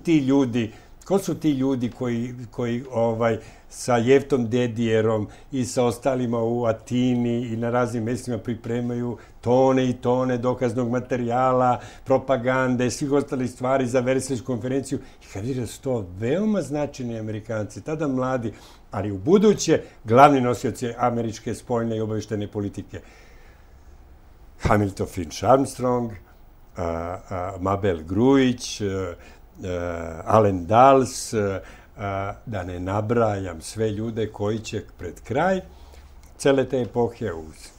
ti ljudi koji sa Jeftom Dedijerom i sa ostalima u Atini i na raznim mjestima pripremaju tone i tone dokaznog materijala, propagande, svih ostalih stvari za Versajsku konferenciju. I kad vidi da su to veoma značajni Amerikanci, tada mladi, ali u buduće glavni nosioci američke spoljne i obavještajne politike. Hamilton Finch Armstrong, Mabel Grujić, Allen Dulles, da ne nabrajam sve ljude koji će pred kraj cele te epohe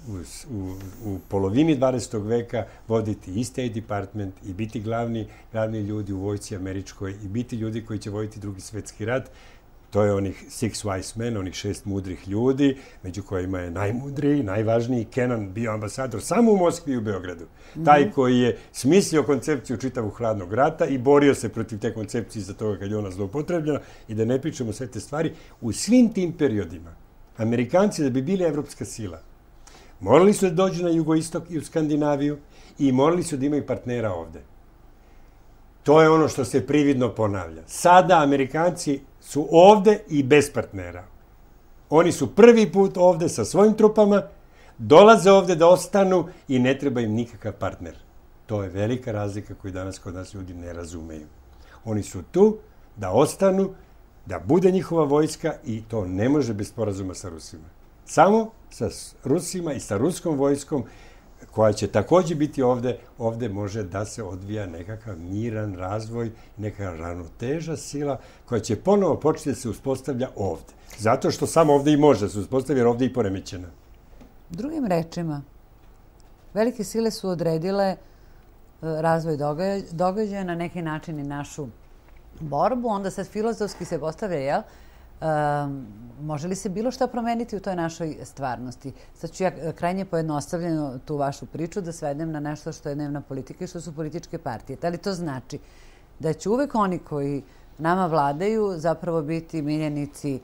u polovini 20. veka voditi i State Department i biti glavni ljudi u vojsci američkoj i biti ljudi koji će voditi Drugi svjetski rat. To je onih Six Wise Men, onih 6 mudrih ljudi, među kojima je najmudriji, najvažniji Kenan bio ambasador samo u Moskvi i u Beogradu. Taj koji je smislio koncepciju čitavog hladnog rata i borio se protiv te koncepcije za toga kad je ona zloupotrebljena, i da ne pričamo sve te stvari. U svim tim periodima Amerikanci, da bi bili evropska sila, morali su da dođu na jugoistok i u Skandinaviju i morali su da imaju partnera ovde. To je ono što se prividno ponavlja. Sada Amerikanci su ovde i bez partnera. Oni su prvi put ovde sa svojim trupama, dolaze ovde da ostanu i ne treba im nikakav partner. To je velika razlika koju danas kod nas ljudi ne razumeju. Oni su tu da ostanu, da bude njihova vojska, i to ne može bez sporazuma sa Rusima. Samo sa Rusima i sa ruskom vojskom, koja će također biti ovde može da se odvija nekakav miran razvoj, neka ravnoteža sila koja će ponovo početi da se uspostavlja ovde. Zato što samo ovde i može da se uspostavlja, jer ovde je i poremećena.
Drugim rečima, velike sile su odredile razvoj događaja, na neki način i našu borbu, onda sad filozofski se postavlja, jel? Može li se bilo šta promeniti u toj našoj stvarnosti? Sad ću ja krajnje pojednostavljeno tu vašu priču da svedem na nešto što je dnevna politika i što su političke partije. Da li to znači da će uvek oni koji nama vladaju zapravo biti miljenici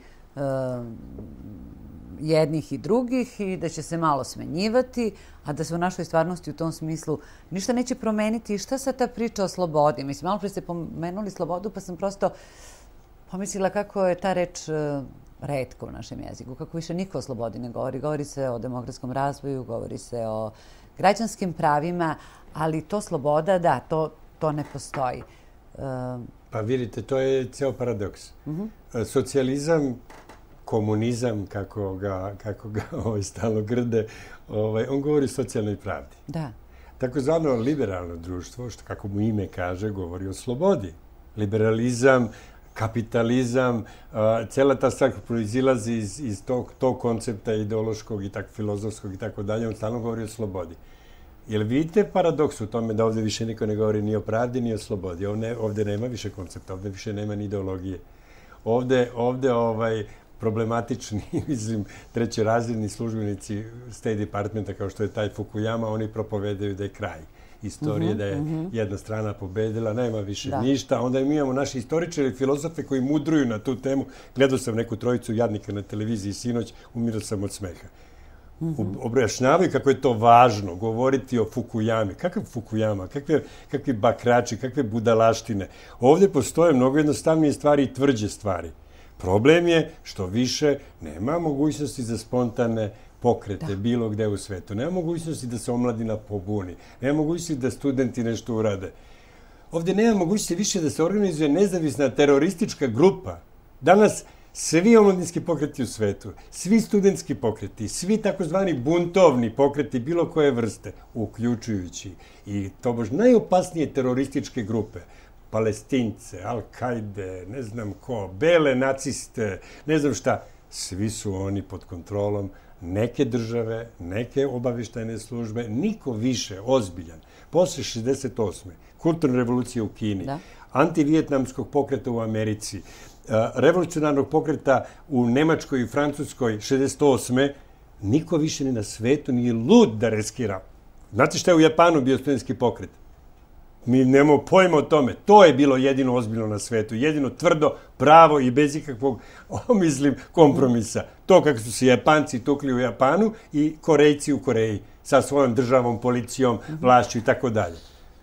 jednih i drugih i da će se malo smenjivati, a da se u našoj stvarnosti u tom smislu ništa neće promeniti? I šta sad ta priča o slobodi? Mislim, malo pre ste pomenuli slobodu, pa sam prosto pomislila kako je ta reč retko u našem jeziku, kako više niko o slobodi ne govori. Govori se o demokratskom razvoju, govori se o građanskim pravima, ali to sloboda, da, to ne postoji.
Pa vidite, to je ceo paradoks. Socijalizam, komunizam, kako ga stalno grde, on govori o socijalnoj pravdi.
Da.
Takozvano liberalno društvo, što kako mu ime kaže, govori o slobodi. Liberalizam, kapitalizam, cela ta stvar proizilazi iz tog koncepta ideološkog i tako filozofskog i tako dalje, on stalno govori o slobodi. Jel vidite paradoks u tome da ovde više niko ne govori ni o pravdi, ni o slobodi? Ovde nema više koncepta, ovde više nema ni ideologije. Ovde problematični, mislim, trećerazredni službenici State Departmenta, kao što je taj Fukuyama, oni propovedaju da je kraj istorije, da je jedna strana pobedila, nema više ništa. Onda mi imamo naši istoričari i filozofe koji mudruju na tu temu. Gledao sam neku trojicu jadnika na televiziji sinoć, umirao sam od smeha. Objašnjavaju kako je to važno govoriti o Fukuyami. Kakav Fukuyama? Kakvi bakrači, kakve budalaštine? Ovdje postoje mnogo jednostavnije stvari i tvrđe stvari. Problem je što više nema mogućnosti za spontane pokrete bilo gde u svetu. Nema mogućnosti da se omladina pobuni. Nema mogućnosti da studenti nešto urade. Ovdje nema mogućnosti više da se organizuje nezavisna teroristička grupa. Danas svi omladinski pokreti u svetu, svi studentski pokreti, svi takozvani buntovni pokreti bilo koje vrste, uključujući i tobož najopasnije terorističke grupe, Palestince, Al-Kaide, ne znam ko, bele naciste, ne znam šta, svi su oni pod kontrolom neke države, neke obavještajne službe, niko više ozbiljan. Posle 68. kulturne revolucije u Kini, antivijetnamskog pokreta u Americi, revolucionarnog pokreta u Nemačkoj i Francuskoj 68. niko više ni na svetu nije lud da riskira. Znate šta je u Japanu bio studentski pokret? Mi nemamo pojma o tome. To je bilo jedino ozbiljno na svetu. Jedino tvrdo, pravo i bez ikakvog, kompromisa. To kako su se Japanci tukli u Japanu i Korejci u Koreji sa svojom državom, policijom, vlašću i tako dalje.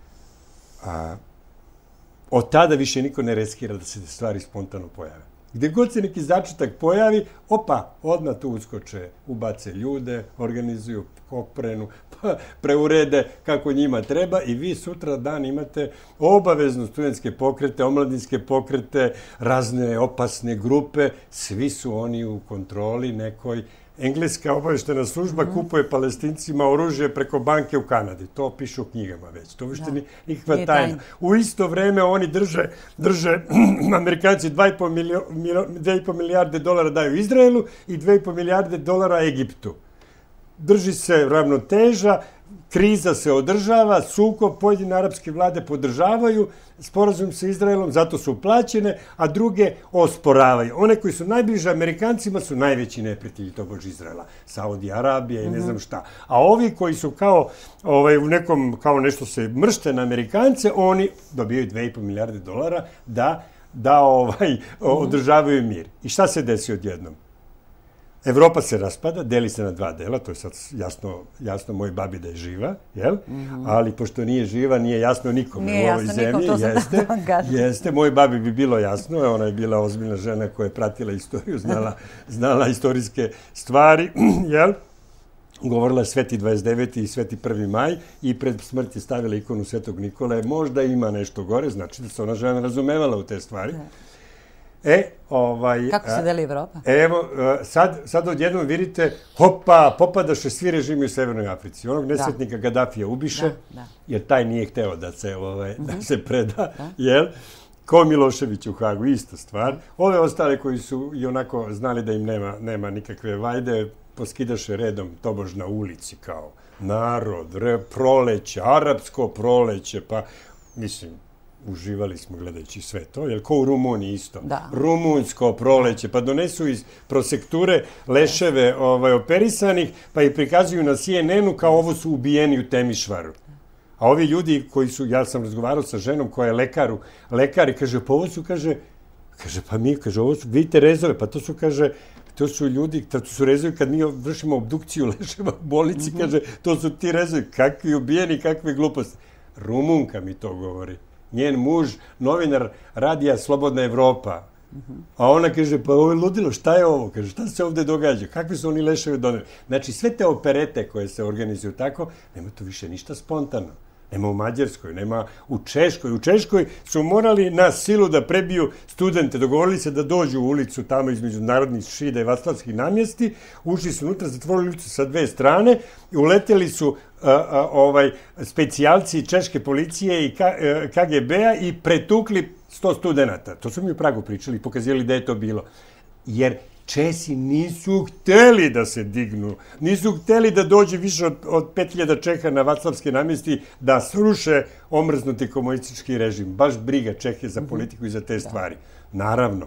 Od tada više niko ne riskira da se stvari spontano pojave. Gdje god se neki začetak pojavi, odmah tu uskoče, ubace ljude, organizuju oprenu, preurede kako njima treba i vi sutra dan imate obavezno studentske pokrete, omladinske pokrete, razne opasne grupe, svi su oni u kontroli nekoj. Engleska obavještajna služba kupuje Palestincima oružje preko banke u Kanadi. To piše u knjigama već. To više nikakva tajna. U isto vreme oni drže Amerikanci 2,5 milijarde dolara daju Izraelu i 2,5 milijarde dolara Egiptu. drži se ravnoteža, kriza se održava, sukob, pojedine arapske vlade podržavaju sporazum sa Izraelom, zato su plaćene, a druge osporavaju. One koji su najbliže Amerikancima su najveći neprijatelji tobož Izraela. Saudi Arabija i ne znam šta. A ovi koji su kao u nekom, kao nešto se mršte na Amerikance, oni dobijaju $2,5 milijarde da održavaju mir. I šta se desi odjednom? Evropa se raspada, deli se na dva dela, to je sad jasno moj babi da je živa, jel? Ali pošto nije živa, nije jasno nikome u ovoj zemlji. Jeste, moj babi bi bilo jasno, ona je bila ozbiljna žena koja je pratila istoriju, znala istorijske stvari, jel? Govorila Sveti 29. i Sveti 1. maj i pred smrti stavila ikonu Svetog Nikole. Možda ima nešto gore, znači da se ona žena razumevala u te stvari.
Kako se deli Evropa?
Evo, sad odjednom vidite, popadaše svi režimi u Severnoj Africi. Onog nesretnika Gaddafija ubiše, jer taj nije hteo da se preda, jel? Ko Milošević u Hagu, ista stvar. Ove ostale koji su i onako znali da im nema nikakve vajde, poskidaše redom tobož na ulici kao narod, proleće, arapsko proleće, pa mislim, uživali smo gledajući sve to, jer ko u Rumuniji isto. Rumunsko proleće, pa donesu iz prosekture leševe operisanih, pa ih prikazuju na CNN-u kao ovo su ubijeni u Temišvaru. A ovi ljudi koji su, ja sam razgovarao sa ženom koja je lekar i kaže, pa ovo su, kaže, pa mi, kaže, ovo su, vidite rezove, pa to su ljudi, to su rezovi kad mi vršimo obdukciju leševa u bolnici, kaže, to su ti rezovi, kakvi ubijeni, kakve gluposti. Rumunka mi to govori. Njen muž, novinar radija Slobodna Evropa. A ona kaže, pa ovo je ludilo, šta je ovo? Kaže, šta se ovdje događa? Kakvi su oni leševi doneli? Znači, sve te operete koje se organizuju tako, nema tu više ništa spontano. Nema u Mađarskoj, nema u Češkoj. U Češkoj su morali na silu da prebiju studente. Dogovorili se da dođu u ulicu tamo između Narodnih šida i Vaslavskih namjesti. Ušli su unutra, zatvorili ulicu sa dve strane i uleteli su specijalci češke policije i KGB-a i pretukli 100 studenta. To su mi u Pragu pričali i pokazivali da je to bilo. Jer Česi nisu hteli da se dignu, nisu hteli da dođe više od 5000 Čeha na Vaclavske namjesti da sruše omrznuti komunistički režim. Baš briga Čehe za politiku i za te stvari. Naravno,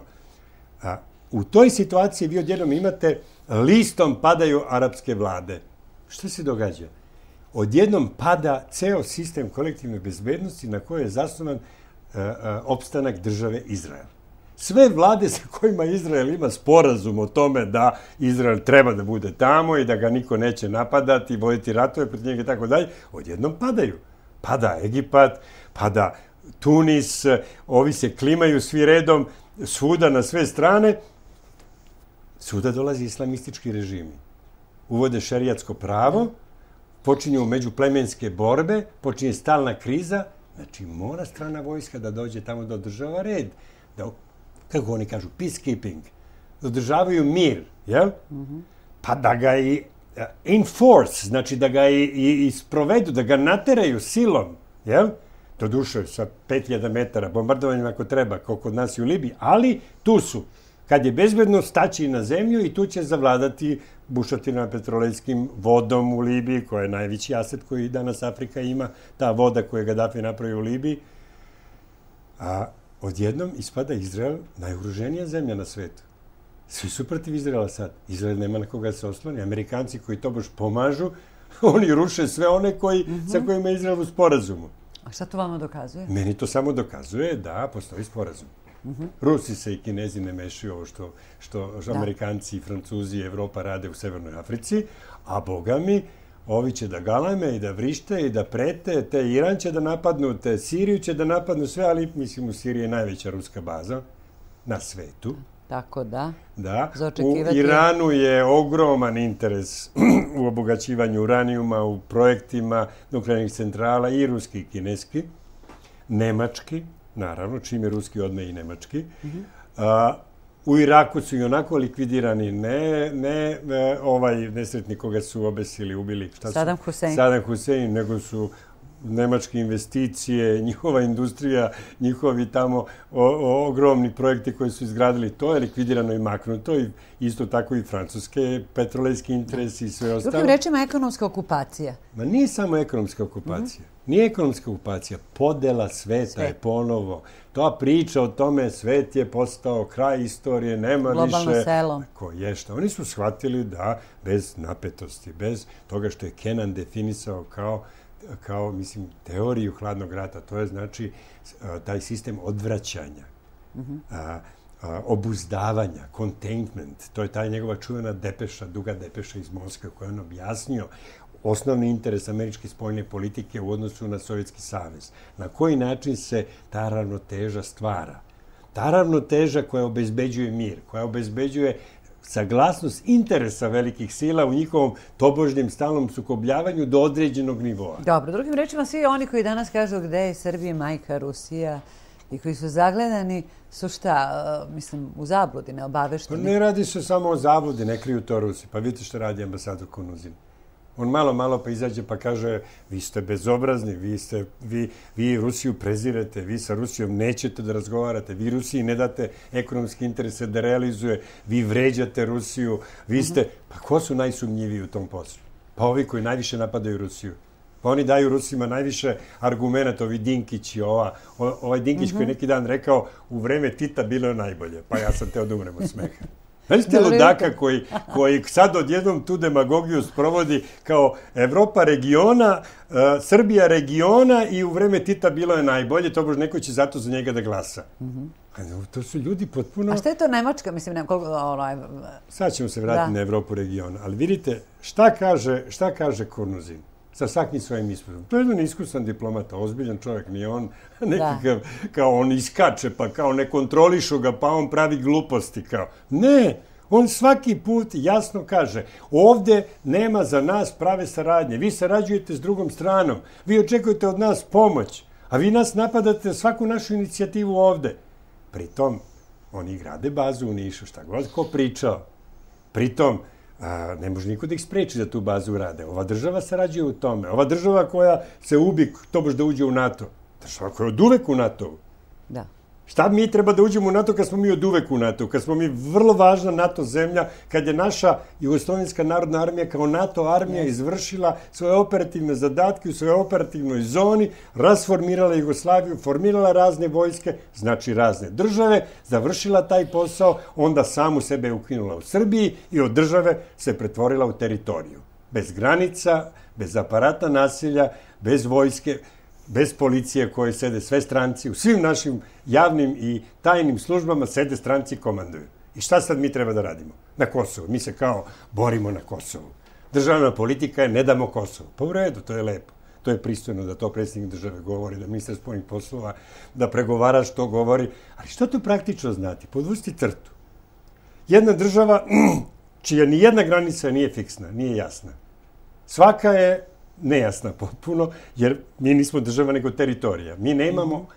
u toj situaciji vi odjednom imate listom padaju arapske vlade. Što se događa? Odjednom pada ceo sistem kolektivne bezbednosti na kojoj je zasnovan opstanak države Izrael. Sve vlade sa kojima Izrael ima sporazum o tome da Izrael treba da bude tamo i da ga niko neće napadati, voditi ratove protiv njega i tako dalje, odjednom padaju. Pada Egipat, pada Tunis, ovi se klimaju svi redom, svuda na sve strane. Svuda dolazi islamistički režimi. Uvode šerijatsko pravo, počinju međuplemenske borbe, počinje stalna kriza, znači mora strana vojska da dođe tamo da održava red, da, kako oni kažu, peacekeeping, da održavaju mir, jel? Pa da ga i enforce, znači da ga i sprovedu, da ga nateraju silom, jel? Doduše sa 5000 metara, bombardovanjem ako treba, kao kod nas i u Libiji, ali tu su. Kad je bezbedno, staći na zemlju i tu će zavladati bušotinama petrolejskim vodom u Libiji, koja je najveći aset koji danas Afrika ima, ta voda koju je Gaddafi napravio u Libiji. A odjednom ispada Izrael najugroženija zemlja na svetu. Svi su protiv Izraela sad. Izrael nema na koga se osloni. Amerikanci koji to baš pomažu, oni ruše sve one sa kojima je Izrael u sporazumu.
A šta to vama dokazuje?
Meni to samo dokazuje da postoji sporazum. Rusi se i Kinezi ne mešaju ovo što Amerikanci, Francuzi i Evropa rade u Severnoj Africi, a boga mi, ovi će da galame i da vrište i da prete, te Iran će da napadnu, te Siriju će da napadnu sve, ali mislim u Siriji je najveća ruska baza na svetu.
Tako da.
Da. U Iranu je ogroman interes u obogaćivanju uranijuma, u projektima nuklearnih centrala i ruski i kineski, nemački, naravno, čim je ruski odme i nemački. U Iraku su i onako likvidirani, ne ovaj nesretni koga su obesili, ubili.
Saddam Hussein.
Saddam Hussein, nego su nemačke investicije, njihova industrija, njihovi tamo ogromni projekti koji su izgradili, to je likvidirano i maknuto i isto tako i francuske petrolejski interesi i sve ostalo.
Drugim rečima, ekonomska okupacija.
Ma nije samo ekonomska okupacija. Nije ekonomska okupacija. Podela sveta je ponovo. Ta priča o tome svet je postao kraj istorije, nema više...
Globalno selo.
Oni su shvatili da bez napetosti, bez toga što je Kennan definisao kao, mislim, teoriju hladnog rata. To je, znači, taj sistem odvraćanja, obuzdavanja, containment. To je ta njegova čuvena depeša, duga depeša iz Moskve, koju je on objasnio osnovni interes američke spoljne politike u odnosu na Sovjetski savez. Na koji način se ta ravnoteža stvara. Ta ravnoteža koja obezbeđuje mir, koja obezbeđuje saglasnost interesa velikih sila u njihovom tobožnjem stalnom sukobljavanju do određenog nivoa.
Dobro, drugim rečima, svi oni koji danas kažu gde je Srbija, majka Rusija i koji su zagledani su šta, mislim, u zabludi, neobavešteni.
Ne radi se samo o zabludi, ne kriju to Rusi. Pa vidite što radi ambasador Konuzin. On malo pa izađe pa kaže vi ste bezobrazni, vi Rusiju prezirete, vi sa Rusijom nećete da razgovarate, vi Rusiji ne date ekonomske interese da realizuje, vi vređate Rusiju, vi ste... Pa ko su najsumnjiviji u tom poslu? Pa ovi koji najviše napadaju Rusiju. Pa oni daju Rusima najviše argumenta, ovi Dinkići, ovaj Dinkić koji neki dan rekao u vreme Tita bilo je najbolje, pa ja sam teo da umrem od smeha. Znašte ludaka koji sad odjednom tu demagogiju sprovodi kao Evropa regiona, Srbija regiona i u vreme Tita bilo je najbolje, to bož neko će zato za njega da glasa. To su ljudi potpuno...
A šta je to Nemačka? Mislim,
sad ćemo se vratiti na Evropu regiona, ali vidite šta kaže Konuzin sa svakim svojim ispustom. To je jedan iskusan diplomata, ozbiljan čovjek, nije on nekakav, kao on iskače, pa kao ne kontrolišu ga, pa on pravi gluposti, kao. Ne, on svaki put jasno kaže, ovdje nema za nas prave saradnje, vi sarađujete s drugom stranom, vi očekujete od nas pomoć, a vi nas napadate svaku našu inicijativu ovdje. Pritom, oni grade bazu u Nišu, šta god ko pričao. Pritom, ne može niko da ih spreči da tu bazu rade. Ova država sarađuje u tome. Ova država koja se ubi, to boš da uđe u NATO. Država koja je od uvek u NATO-u.
Da.
Šta mi treba da uđemo u NATO kad smo mi od uvek u NATO? Kad smo mi vrlo važna NATO zemlja, kad je naša Jugoslovenska narodna armija kao NATO armija izvršila svoje operativne zadatke u svojoj operativnoj zoni, rasformirala Jugoslaviju, formirala razne vojske, znači razne države, završila taj posao, onda samu sebe ukinula u Srbiji i od države se pretvorila u teritoriju. Bez granica, bez aparata nasilja, bez vojske, bez policije koje sede sve stranci, u svim našim javnim i tajnim službama sede stranci i komanduju. I šta sad mi treba da radimo? Na Kosovu. Mi se kao borimo na Kosovu. Državna politika je ne damo Kosovu. Pa u redu, to je lepo. To je pristojno da to predsjednik države govori, da ministar spoljnih poslova, da pregovarač to govori. Ali što to praktično znati? Podvusti crtu. Jedna država čija ni jedna granica nije fiksna, nije jasna. Svaka je nejasna potpuno, jer mi nismo država nego teritorija. Mi nemamo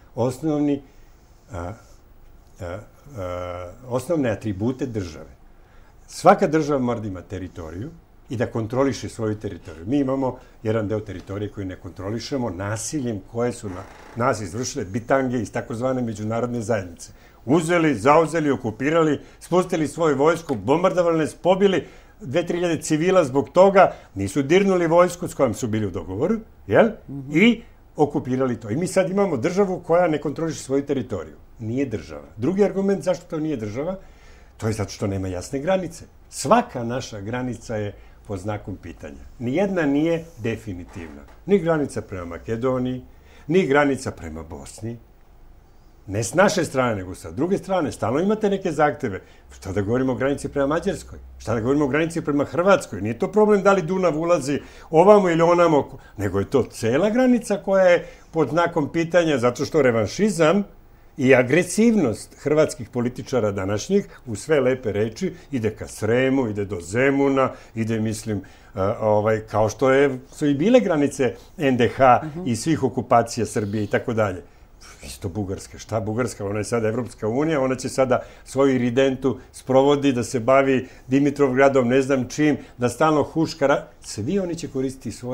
osnovne atribute države. Svaka država mora da ima teritoriju i da kontroliše svoju teritoriju. Mi imamo jedan deo teritorije koji ne kontrolišemo nasiljem koje su nas izvršile bitange iz takozvane međunarodne zajednice. Uzeli, zauzeli, okupirali, spustili svoju vojsku, bombardovali nas, pobili 2-3 civila zbog toga, nisu dirnuli vojsku s kojom su bili u dogovoru, jel? I okupirali to. I mi sad imamo državu koja ne kontroliše svoju teritoriju. Nije država. Drugi argument zašto to nije država, to je zato što nema jasne granice. Svaka naša granica je pod znakom pitanja. Nijedna nije definitivna. Ni granica prema Makedoniji, ni granica prema Bosni. Ne s naše strane, nego sa druge strane. Stalno imate neke zahteve. Šta da govorimo o granici prema Mađarskoj? Šta da govorimo o granici prema Hrvatskoj? Nije to problem da li Dunav ulazi ovamo ili onamo, nego je to cela granica koja je pod znakom pitanja, zato što revanšizam i agresivnost hrvatskih političara današnjih u sve lepe reči ide ka Sremu, ide do Zemuna, ide, mislim, kao što su i bile granice NDH i svih okupacija Srbije i tako dalje. Isto Bugarska. Šta Bugarska? Ona je sada Evropska unija, ona će sada svoju iridentu sprovodi da se bavi Dimitrovgradom, ne znam čim, da stalno huška. Svi oni će koristiti svoje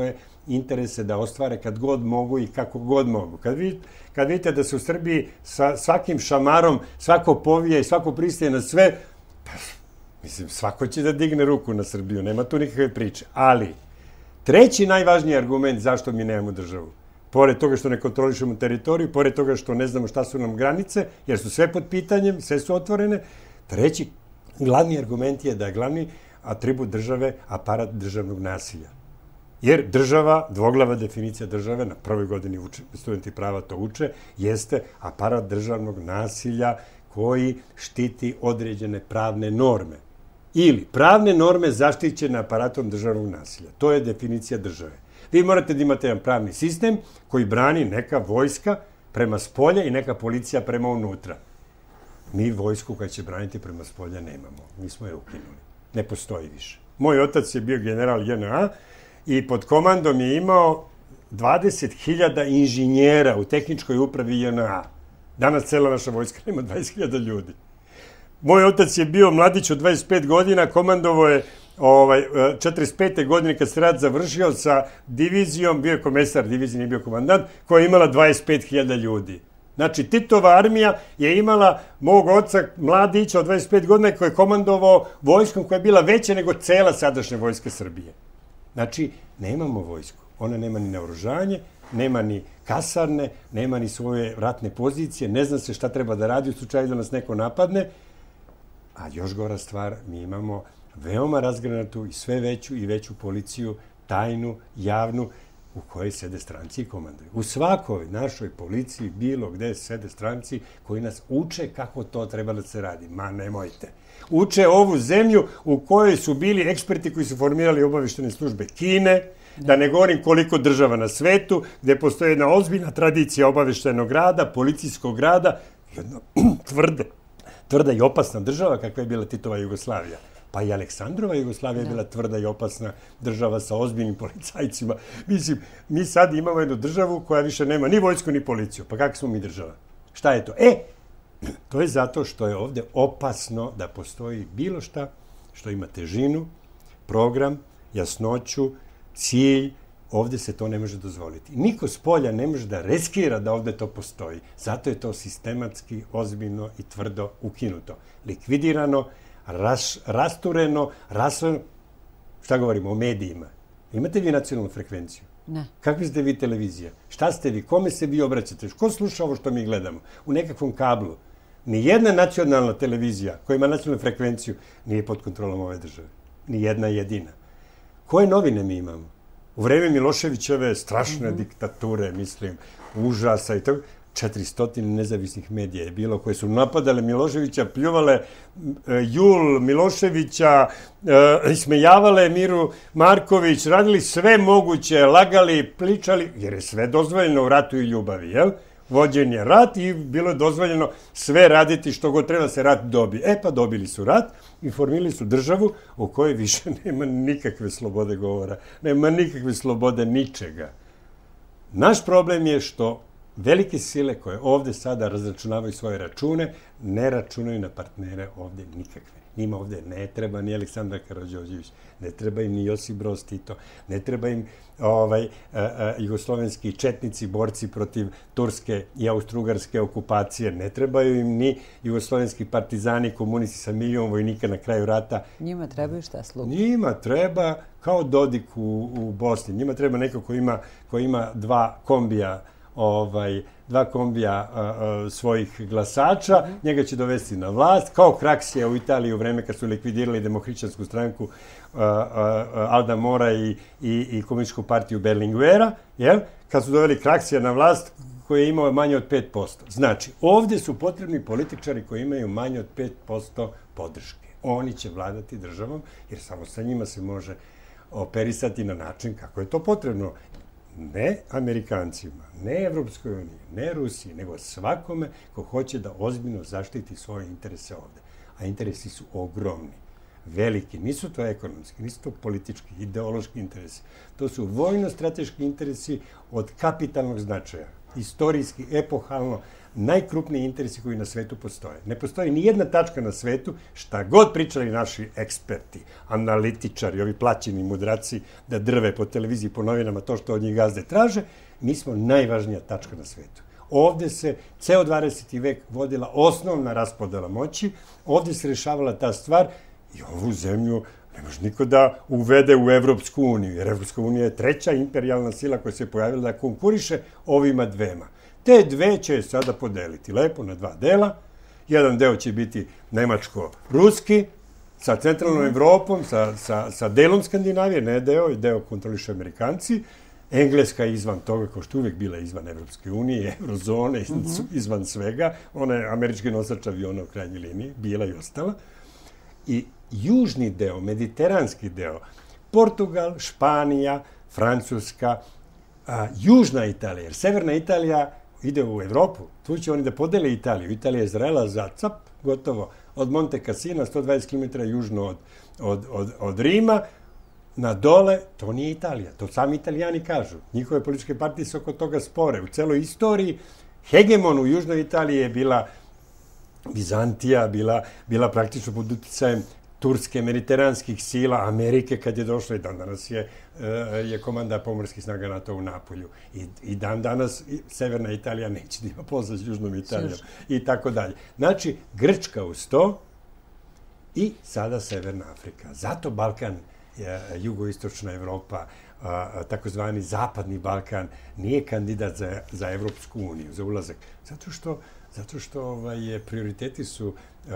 interese da ostvare kad god mogu i kako god mogu. Kad vidite da se u Srbiji sa svakim šamarom svako povija i svako pristaje na sve, mislim, svako će da digne ruku na Srbiju, nema tu nikakve priče. Ali, treći najvažniji argument zašto mi nemamo državu, pored toga što ne kontrolišemo teritoriju, pored toga što ne znamo šta su nam granice, jer su sve pod pitanjem, sve su otvorene, treći glavni argument je da je glavni atribut države aparat državnog nasilja. Jer država, dvoglava definicija države, na prvoj godini studenti prava to uče, jeste aparat državnog nasilja koji štiti određene pravne norme. Ili pravne norme zaštićene aparatom državnog nasilja. To je definicija države. Vi morate da imate jedan pravni sistem koji brani neka vojska prema spolja i neka policija prema unutra. Mi vojsku koja će braniti prema spolja nemamo. Mi smo je ukinuli. Ne postoji više. Moj otac je bio general JNA i pod komandom je imao 20.000 inženjera u tehničkoj upravi JNA. Danas cela naša vojska nema 20.000 ljudi. Moj otac je bio mladić od 25 godina, komandovao je 45. godine kad se rat završio sa divizijom, bio je komesar divizije, nije bio komandant, koja je imala 25.000 ljudi. Znači, Titova armija je imala mog oca mladića od 25 godina koji je komandovao vojskom koja je bila veća nego cela sadašnja vojska Srbije. Znači, nemamo vojsku. Ona nema ni naoružanje, nema ni kasarne, nema ni svoje ratne pozicije, ne zna se šta treba da radi u slučaju da nas neko napadne. A još gora stvar, mi imamo veoma razgranatu i sve veću i veću policiju, tajnu, javnu, u kojoj sede stranci i komanduju. U svakoj našoj policiji, bilo gde sede stranci koji nas uče kako to treba da se radi. Ma nemojte. Uče ovu zemlju u kojoj su bili eksperti koji su formirali obaveštene službe Kine, da ne govorim koliko država na svetu, gde postoji jedna ozbiljna tradicija obaveštenog rada, policijskog rada, jedna tvrda i opasna država kakva je bila Titova Jugoslavija. Pa i Aleksandrova Jugoslavija je bila tvrda i opasna država sa ozbiljnim policajcima. Mislim, mi sad imamo jednu državu koja više nema ni vojsku ni policiju. Pa kakva smo mi država? Šta je to? To je zato što je ovde opasno da postoji bilo šta što ima težinu, program, jasnoću, cilj. Ovde se to ne može dozvoliti. Niko s polja ne može da riskira da ovde to postoji. Zato je to sistematski, ozbiljno i tvrdo ukinuto. Likvidirano, rastureno, rasvojeno. Šta govorimo o medijima? Imate vi nacionalnu frekvenciju?
Ne.
Kakvi ste vi televizija? Šta ste vi? Kome se vi obraćate? Ko sluša ovo što mi gledamo? U nekakvom kablu. Nijedna nacionalna televizija koja ima nacionalnu frekvenciju nije pod kontrolom ove države. Nijedna jedina. Koje novine mi imamo? U vreme Miloševićeve strašne diktature, mislim, užasa i tako, 400 nezavisnih medija je bilo koje su napadale Miloševića, pljuvale Jul Miloševića, ismejavale Miru Marković, radili sve moguće, lagali, pričali, jer je sve dozvoljeno u ratu i ljubavi, jel? Vođen je rat i bilo je dozvoljeno sve raditi što god treba se rat dobije. Pa dobili su rat i formirali su državu u kojoj više nema nikakve slobode govora, nema nikakve slobode ničega. Naš problem je što velike sile koje ovde sada razračunavaju svoje račune, ne računaju na partnere ovde nikakve. Njima ovde ne treba ni Aleksandar Karađorđević, ne treba im ni Josip Broz Tito, ne treba im jugoslovenski četnici, borci protiv turske i austrougarske okupacije, ne trebaju im ni jugoslovenski partizani, komunisti sa milion vojnika na kraju rata.
Njima trebaju šta sluga?
Njima treba, kao Dodik u Bosni, njima treba neko ko ima dva kombija svojih glasača, njega će dovesti na vlast, kao Kraksija u Italiji u vreme kad su likvidirali demohrišćansku stranku Alda Mora i komunističku partiju Berlinguera, kad su doveli Kraksija na vlast koji je imao manje od 5%. Znači, ovde su potrebni političari koji imaju manje od 5% podrške. Oni će vladati državom, jer samo sa njima se može operisati na način kako je to potrebno. Ne Amerikancima, ne Evropskoj uniji, ne Rusiji, nego svakome ko hoće da ozbiljno zaštiti svoje interese ovde. A interesi su ogromni, veliki. Nisu to ekonomski, nisu to politički, ideološki interesi. To su vojno-strateški interesi od kapitalnog značaja. istorijski, epohalno, najkrupniji interesi koji na svetu postoje. Ne postoji ni jedna tačka na svetu, šta god pričali naši eksperti, analitičari, ovi plaćeni mudraci, da drve po televiziji, po novinama to što od njih gazde traže, mi smo najvažnija tačka na svetu. Ovde se ceo 20. vek vodila osnovna raspodela moći, ovde se rešavala ta stvar i ovu zemlju ne može niko da uvede u Evropsku uniju, jer Evropska unija je treća imperijalna sila koja se pojavila da konkuriše ovima dvema. Te dve će sada podeliti lepo na dva dela. Jedan deo će biti nemačko-ruski, sa centralnom Evropom, sa delom Skandinavije, ne deo kontrolišu Amerikanci. Engleska je izvan toga, kao što uvek bila izvan Evropske unije, eurozone, izvan svega. Ona je američki nosač aviona u krajnjoj liniji, bila i ostala. I južni deo, mediteranski deo, Portugal, Španija, Francuska, južna Italija, jer severna Italija ide u Evropu, tu će oni da podele Italiju. Italija je zrela za gotovo, od Monte Cassina, 120 km južno od Rima, na dole, to nije Italija. To sami Italijani kažu. Njihove političke partije se oko toga spore. U celoj istoriji hegemon u južnoj Italiji je bila Bizantija, bila praktično pod uticajem turske, mediteranskih sila, Amerike kad je došla i dan danas je komanda pomorskih snaga NATO u Napolju. I dan danas severna Italija neće da ima posla s južnom Italijom i tako dalje. Znači, Grčka uz to i sada Severna Afrika. Zato Balkan, jugoistočna Evropa, takozvani Zapadni Balkan, nije kandidat za Evropsku uniju, za ulazak. Zato što prioriteti su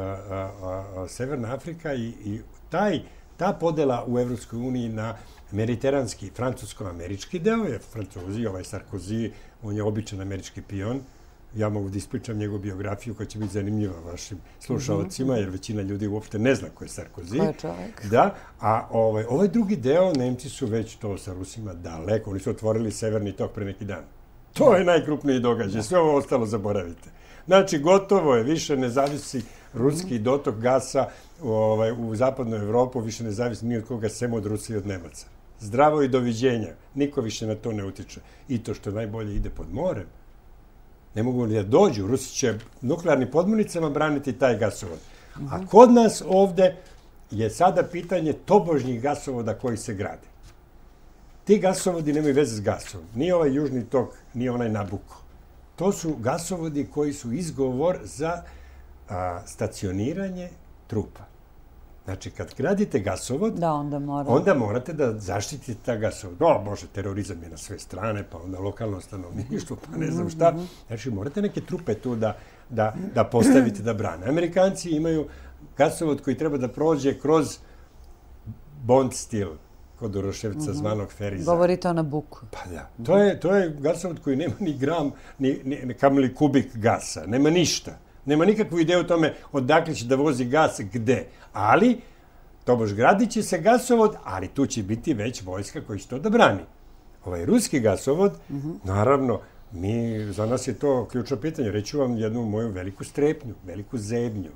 Severna Afrika i ta podela u Evropskoj uniji na mediteranski, francusko-američki deo, jer Francuzi, Sarkozy, on je običan američki pion. Ja mogu da ispričam njegovu biografiju koja će biti zanimljiva vašim slušalcima, jer većina ljudi uopšte ne zna ko je Sarkozy.
Ko je čovjek.
Da, a ovaj drugi deo, Nemci su već to sa Rusima daleko. Oni su otvorili Severni tok pre neki dan. To je najkrupniji događaj, sve ovo ostalo zaboravite. Znači, gotovo je, više ne zavisi ruski dotok gasa u zapadnu Evropu, više ne zavisi ni od koga, sem od Rusije i od Nemaca. Zdravo i doviđenja. Niko više na to ne utiče. I to što najbolje ide pod morem. Ne mogu ni da dođu. Rusi će nuklearnim podmornicama braniti taj gasovod. A kod nas ovde je sada pitanje tobožnjih gasovoda koji se grade. Ti gasovodi nemaju veze s gasom. Ni ovaj južni tok, ni onaj Nabucco. To su gasovodi koji su izgovor za stacioniranje trupa. Znači, kad gradite gasovod, onda morate da zaštitite ta gasovod. Bože, terorizam je na sve strane, pa onda lokalno stanovništvo, pa ne znam šta. Znači, morate neke trupe tu da postavite da brane. Amerikanci imaju gasovod koji treba da prođe kroz Bond stil, kod Uroševca zvanog Feriza.
Govorite o Nabuccu.
Pa da. To je gasovod koji nema ni gram, ni kamili kubik gasa. Nema ništa. Nema nikakvu ideju o tome odakle će da vozi gas, gde. Ali, tobož gradit će se gasovod, ali tu će biti već vojska koji će to da brani. Ovaj ruski gasovod, naravno, za nas je to ključno pitanje. Reću vam jednu moju veliku strepnju, veliku zebnju.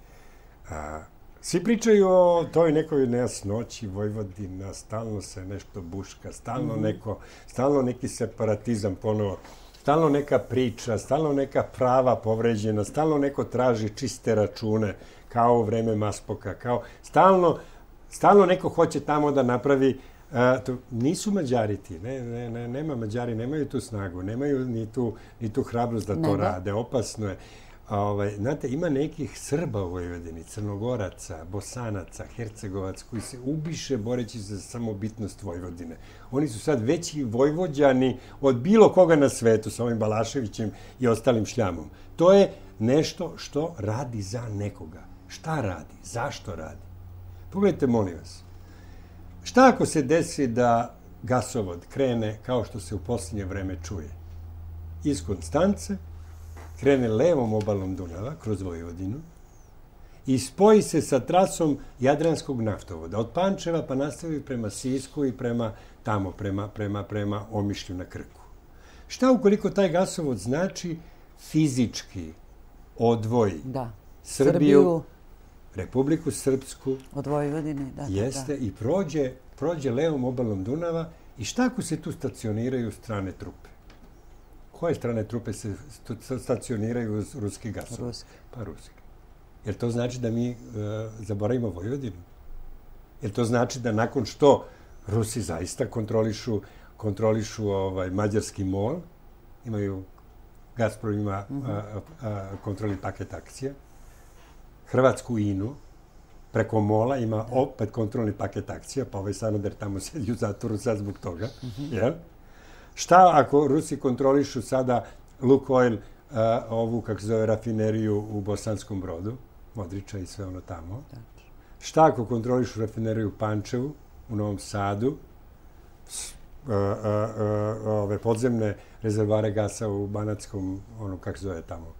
Svi pričaju o toj nekoj nejasnoći Vojvodina, stalno se nešto buška, stalno neki separatizam ponovo, stalno neka priča, stalno neka prava povređena, stalno neko traži čiste račune, kao u vreme Maspoka, kao stalno neko hoće tamo da napravi. Nisu Mađari ti, nema Mađari, nemaju tu snagu, nemaju ni tu hrabrost da to rade, opasno je. Znate, ima nekih Srba u Vojvodini, Crnogoraca, Bosanaca, Hercegovac, koji se ubiše boreći za samobitnost Vojvodine. Oni su sad veći vojvođani od bilo koga na svetu sa ovim Balaševićem i ostalim šljamom. To je nešto što radi za nekoga. Šta radi? Zašto radi? Pogledajte, molim vas. Šta ako se desi da gasovod krene, kao što se u posljednje vreme čuje, iz Konstance, krene levom obalom Dunava, kroz Vojvodinu, i spoji se sa trasom Jadranskog naftovoda. Od Pančeva pa nastavi prema Sisku i prema Omišlju na Krku. Šta ukoliko taj gasovod znači fizički odvoji Srbiju, Republiku Srpsku,
od Vojvodine,
jeste, i prođe levom obalom Dunava, i šta ako se tu stacioniraju strane trupe? koje strane trupe se stacioniraju uz ruski gasovod?
Ruski.
Pa ruski. Jer to znači da mi zaboravimo Vojvodinu? Jer to znači da nakon što Rusi zaista kontrolišu mađarski MOL, imaju, Gazprom ima kontrolni paket akcija, Hrvatsku INU, preko MOL-a ima opet kontrolni paket akcija, pa ovaj Sanader tamo sedi u zatvoru sad zbog toga. Jel? Šta ako Rusi kontrolišu sada Lukoil, ovu, kako se zove, rafineriju u Bosanskom Brodu, Modriča i sve ono tamo? Šta ako kontrolišu rafineriju u Pančevu, u Novom Sadu, ove podzemne rezervare gasa u Banatskom, ono, kako se zove tamo,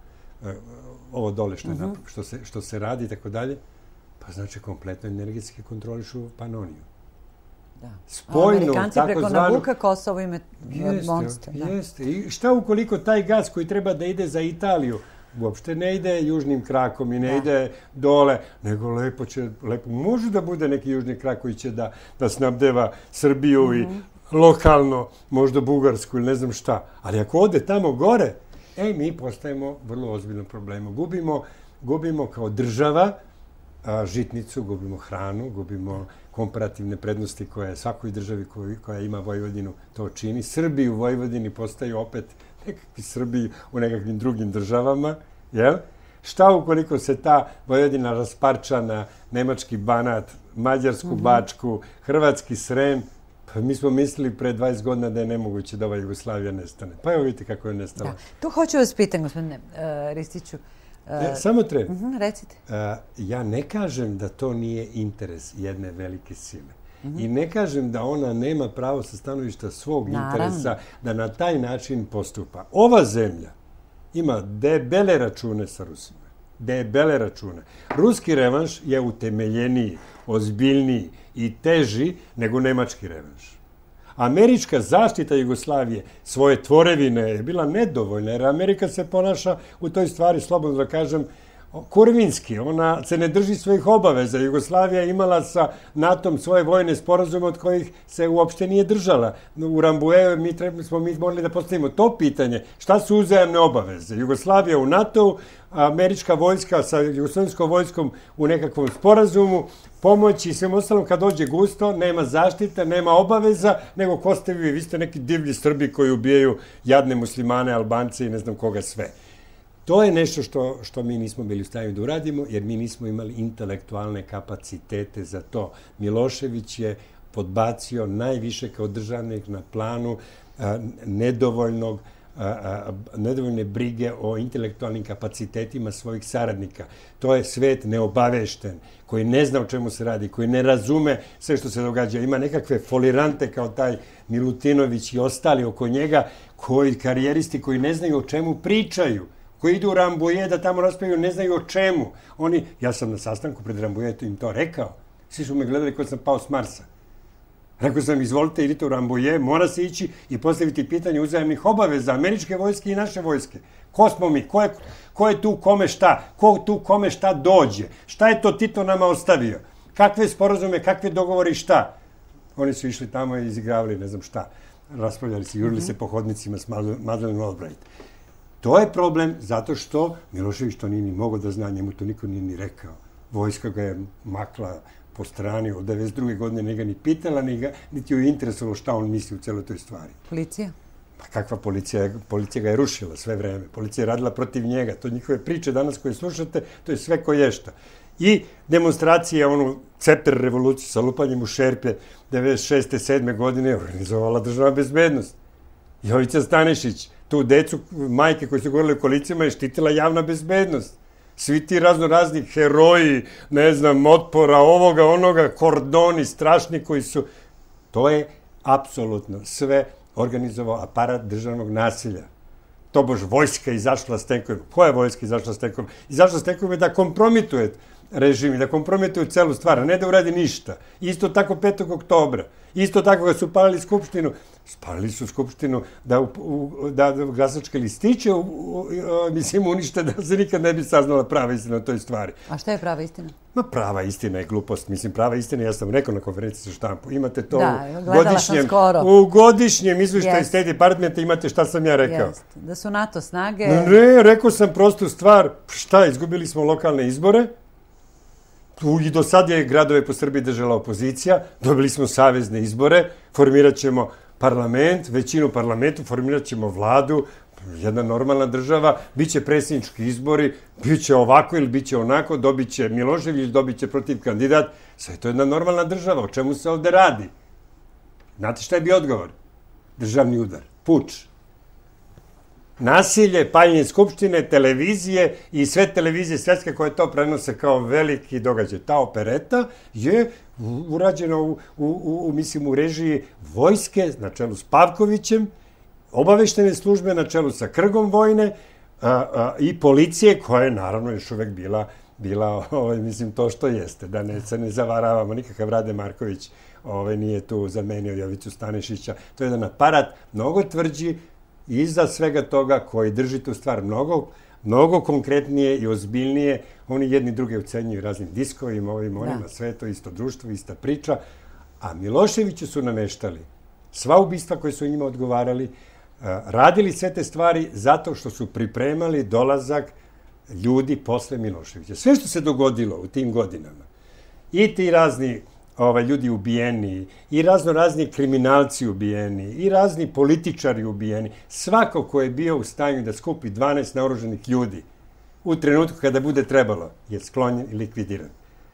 ovo dole što se radi i tako dalje, pa znači kompletno energetski kontrolišu Panoniju.
Da.
Spojno,
Amerikanci preko Nabuka, Kosovo ime Monster.
Jeste. I šta ukoliko taj gas koji treba da ide za Italiju, uopšte ne ide južnim krakom i ne ide dole, nego lepo može da bude neki južni krak koji će da snabdeva Srbiju i lokalno, možda Bugarsku ili ne znam šta. Ali ako ode tamo gore, mi postajemo vrlo ozbiljnom problemu. Gubimo kao država žitnicu, gubimo hranu, gubimo komparativne prednosti koje svakoj državi koja ima Vojvodinu to čini. Srbi u Vojvodini postaju opet nekakvi Srbi u nekakvim drugim državama. Jel? Šta ukoliko se ta Vojvodina rasparča na nemački Banat, mađarsku Bačku, hrvatski Srem? Pa mi smo mislili pre 20 godina da je nemoguće da ova Jugoslavija nestane. Pa evo vidite kako je nestala.
Da. Tu hoću vas pitam, gospodine Ristiću.
Samo treba.
Recite.
Ja ne kažem da to nije interes jedne velike sile. I ne kažem da ona nema pravo sa stanovišta svog interesa da na taj način postupa. Ova zemlja ima debele račune sa Rusima. Debele račune. Ruski revanš je utemeljeniji, ozbiljniji i teži nego nemački revanš. Američka zaštita Jugoslavije, svoje tvorevine, je bila nedovoljna, jer Amerika se ponaša u toj stvari, slobodno da kažem, kurvinski. Ona se ne drži svojih obaveza. Jugoslavija je imala sa NATO-om svoje vojne sporazume od kojih se uopšte nije držala. U Rambouillet smo morali da postavimo to pitanje. Šta su uzajamne obaveze? Jugoslavija u NATO-u, američka vojska sa jugoslavijskom vojskom u nekakvom sporazumu, pomoći i svem ostalom kad dođe gusto, nema zaštita, nema obaveza, nego ko ste vi? Vi ste neki divlji Srbi koji ubijaju jadne muslimane, Albance i ne znam koga sve. To je nešto što mi nismo bili u stanju da uradimo, jer mi nismo imali intelektualne kapacitete za to. Milošević je podbacio najviše kao državnik na planu nedovoljne brige o intelektualnim kapacitetima svojih saradnika. To je svet neobavešten, koji ne zna o čemu se radi, koji ne razume sve što se događa. Ima nekakve folirante kao taj Milutinović i ostali oko njega, karijeristi koji ne znaju o čemu pričaju, koji idu u Rambouillet da tamo raspravljaju, ne znaju o čemu. Ja sam na sastanku pred Rambouilletom im to rekao. Svi su me gledali ko sam pao s Marsa. Rekao sam, izvolite, idite u Rambouillet, mora se ići i postaviti pitanje uzajamnih obaveza američke vojske i naše vojske. Ko smo mi? Ko je tu kome šta? Ko tu kome šta dođe? Šta je to Tito nama ostavio? Kakve sporazume, kakve dogovore i šta? Oni su išli tamo i izigravali ne znam šta. Raspravljali se, jurili se po hodnicima s Madeleine Albright. To je problem zato što Milošević to nije ni mogao da zna, njemu to niko nije ni rekao. Vojska ga je makla po strani od 1992. godine, nije ga ni pitala, niti joj interesovalo šta on misli u celoj toj stvari.
Policija?
Pa kakva policija? Policija ga je rušila sve vreme. Policija je radila protiv njega. To njihove priče danas koje slušate, to je sve koješta. I demonstracija, cepter revoluciju sa lupanjem u šerpe 96. 7. godine organizovala državna bezbednost. Jovica Stanišić, tu decu, majke koji su govorili u koalicijama, je štitila javna bezbednost. Svi ti razni heroji, ne znam, otpora, ovoga, onoga, kordoni strašni koji su... To je apsolutno sve organizovao aparat državnog nasilja. Tobož vojska izašla s tenkovima. Koja je vojska izašla s tenkovima? Izašla s tenkovima da kompromituje režim i da kompromituju celu stvar, a ne da uradi ništa. Isto tako 5. oktobra. Isto tako kad su palili Skupštinu, spalili su Skupštinu da glasačke listiće unište da se nikad ne bi saznala prava istina o toj stvari.
A šta je prava istina?
Ma prava istina je glupost. Mislim, prava istina, ja sam rekao na konferenciji za štampu, imate to u godišnjem izveštaju State Departmenta, imate šta sam ja rekao.
Da su NATO snage...
Ne, rekao sam prostu stvar, šta, izgubili smo lokalne izbore, i do sad je gradove po Srbiji držala opozicija, dobili smo savezne izbore, formirat ćemo parlament, većinu parlamentu, formirat ćemo vladu, jedna normalna država, bit će predsjednički izbori, bit će ovako ili bit će onako, dobit će Milošević ili dobit će protiv kandidat. Sve to je jedna normalna država. O čemu se ovde radi? Znate šta je bio odgovor? Državni udar, puč. Nasilje, paljenje Skupštine, televizije i sve televizije svetske koje to prenose kao veliki događaj. Ta opereta je urađena u režiji vojske na čelu s Pavkovićem, obaveštene službe na čelu sa Krgom vojne i policije koja je naravno još uvek bila to što jeste. Da se ne zavaravamo, nikakav Rade Marković nije tu zamenio Jovicu Stanišića. To je jedan aparat mnogo tvrđi iza svega toga koji drži tu stvar mnogo konkretnije i ozbiljnije. Oni jedni druge ucenjuju raznim diskovima, onima, sve to isto društvo, ista priča. A Miloševiću su nameštali sva ubistva koje su njima odgovarali, radili sve te stvari zato što su pripremali dolazak ljudi posle Miloševića. Sve što se dogodilo u tim godinama, i ti razni ljudi ubijeni, i razni kriminalci ubijeni, i razni političari ubijeni, svako ko je bio u stanju da skupi 12 naoruženih ljudi u trenutku kada bude trebalo, je sklonjen i likvidiran.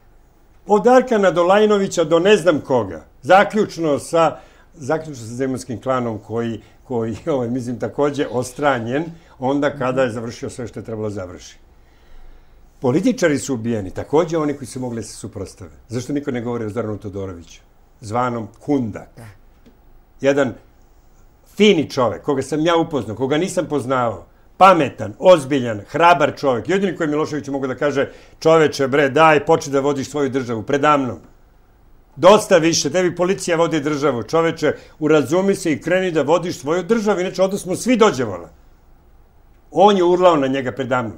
Od Arkana do Lajnovića do ne znam koga, zaključno sa zemunskim klanom koji mislim, takođe ostranjen onda kada je završio sve što je trebalo završi. Političari su ubijeni, takođe oni koji su mogli da se suprotstave. Zašto niko ne govori o Zoranu Todoroviću, zvanom Kundak? Jedan fini čovek, koga sam ja upoznao, koga nisam poznavao, pametan, ozbiljan, hrabar čovek. Jedini koji Miloševiću mogu da kaže, čoveče, bre, daj, počni da vodiš svoju državu, predamnom. Dosta više, tebi policija vodi državu, čoveče, urazumi se i kreni da vodiš svoju državu, inače ovdje smo svi dođevola. On je urlao na njega predamnom.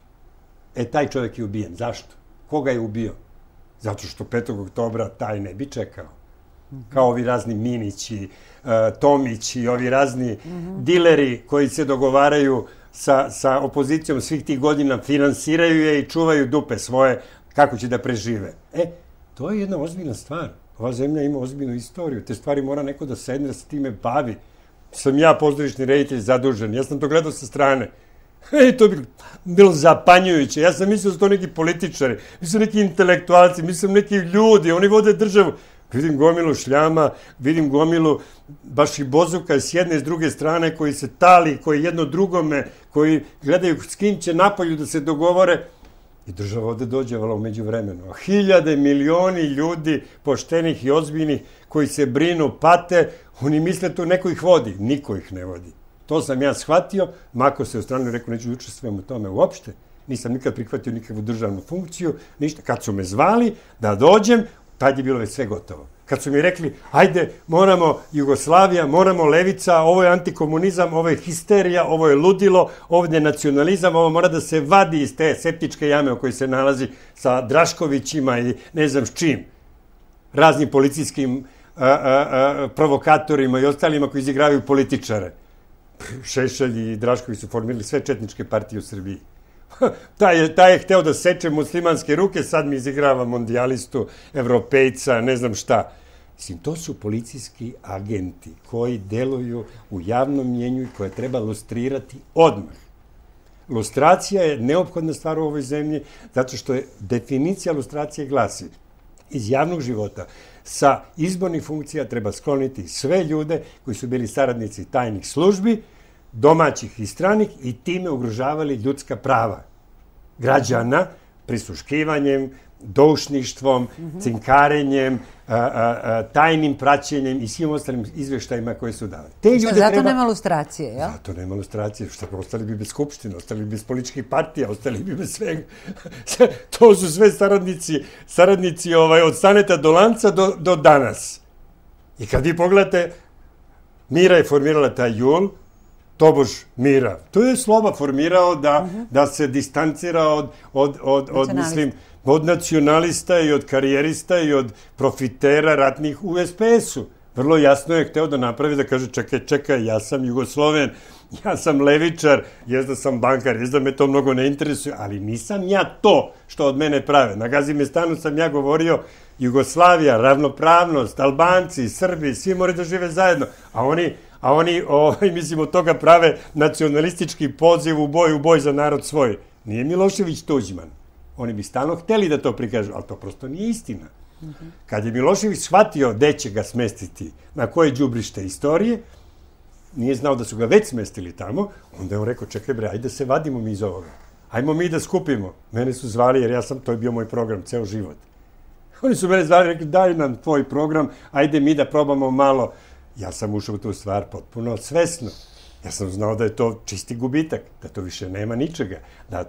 Taj čovjek je ubijen. Zašto? Koga je ubio? Zato što 5. oktobra taj ne bi čekao. Kao ovi razni Minići, Tomići, ovi razni dileri koji se dogovaraju sa opozicijom svih tih godina, finansiraju je i čuvaju dupe svoje kako će da prežive. To je jedna ozbiljna stvar. Ova zemlja ima ozbiljnu istoriju. Te stvari mora neko da sedne, da se time bavi. Sam ja pozdravišni reditelj zadužen. Ja sam to gledao sa strane. To bi bilo zapanjujuće. Ja sam mislio da su to neki političari, mislim neki intelektualci, mislim neki ljudi, oni vode državu. Vidim gomilu šljama, vidim gomilu baš i bozuka s jedne i s druge strane koji se tali, koji jedno drugome, koji gledaju s kim će napolju da se dogovore. I država ovde dođevala umeđu vremenu. Hiljade, milioni ljudi, poštenih i ozbiljnih, koji se brinu, pate, oni misle tu neko ih vodi. Niko ih ne vodi. To sam ja shvatio, mako se u stranu rekao, neću učestvujem u tome uopšte. Nisam nikad prihvatio nikakvu državnu funkciju, ništa. Kad su me zvali da dođem, tad je bilo već sve gotovo. Kad su mi rekli, ajde, moramo Jugoslavija, moramo levica, ovo je antikomunizam, ovo je histerija, ovo je ludilo, ovdje je nacionalizam, ovo mora da se vadi iz te septičke jame u kojoj se nalazi sa Draškovićima i ne znam s čim. Raznim policijskim provokatorima i ostalima koji izigravaju političare. Šešelj i Drašković su formirali sve četničke partije u Srbiji. Taj je hteo da seče muslimanske ruke, sad mi izigrava mondijalistu, evropejca, ne znam šta. Mislim, to su policijski agenti koji deluju u javnom mjenju i koje treba lustrirati odmah. Lustracija je neophodna stvar u ovoj zemlji, zato što je definicija lustracije glasi iz javnog života sa izbornih funkcija treba skloniti sve ljude koji su bili saradnici tajnih službi, domaćih i stranih i time ugrožavali ljudska prava građana prisluškivanjem, doušništvom, cinkarenjem, tajnim praćenjem i svim ostalim izveštajima koje su dali.
Zato nema lustracije, jel?
Zato nema lustracije. Ostali bi bez skupštine, ostali bi bez političkih partija, ostali bi bez svega. To su sve saradnici od Staneta do Lanca do danas. I kad vi pogledate, Mira je formirala taj JUL, tobož Mira. To je Sloba formirao da se distancira od nacionalista i od karijerista i od profitera ratnih u SPS-u. Vrlo jasno je hteo da napravi, da kaže čekaj, ja sam Jugosloven, ja sam levičar, jezda sam bankar, jezda me to mnogo ne interesuje, ali nisam ja to što od mene prave. Na Gazimestanu sam ja govorio Jugoslavija, ravnopravnost, Albanci, Srbi, svi moraju da žive zajedno, a oni, mislim, od toga prave nacionalistički poziv u boj za narod svoj. Nije Milošević Tuđman. Oni bi stalno hteli da to prikažu, ali to prosto nije istina. Kad je Milošević shvatio gde će ga smestiti, na koje đubrište istorije, nije znao da su ga već smestili tamo, onda je on rekao, čekaj bre, ajde da se vadimo mi iz ovoga. Ajmo mi da skupimo. Mene su zvali, jer to je bio moj program, ceo život. Oni su mene zvali i rekli, daj nam tvoj program, ajde mi da probamo malo. Ja sam ušao u tu stvar potpuno svesno. Ja sam znao da je to čisti gubitak, da to više nema ničega,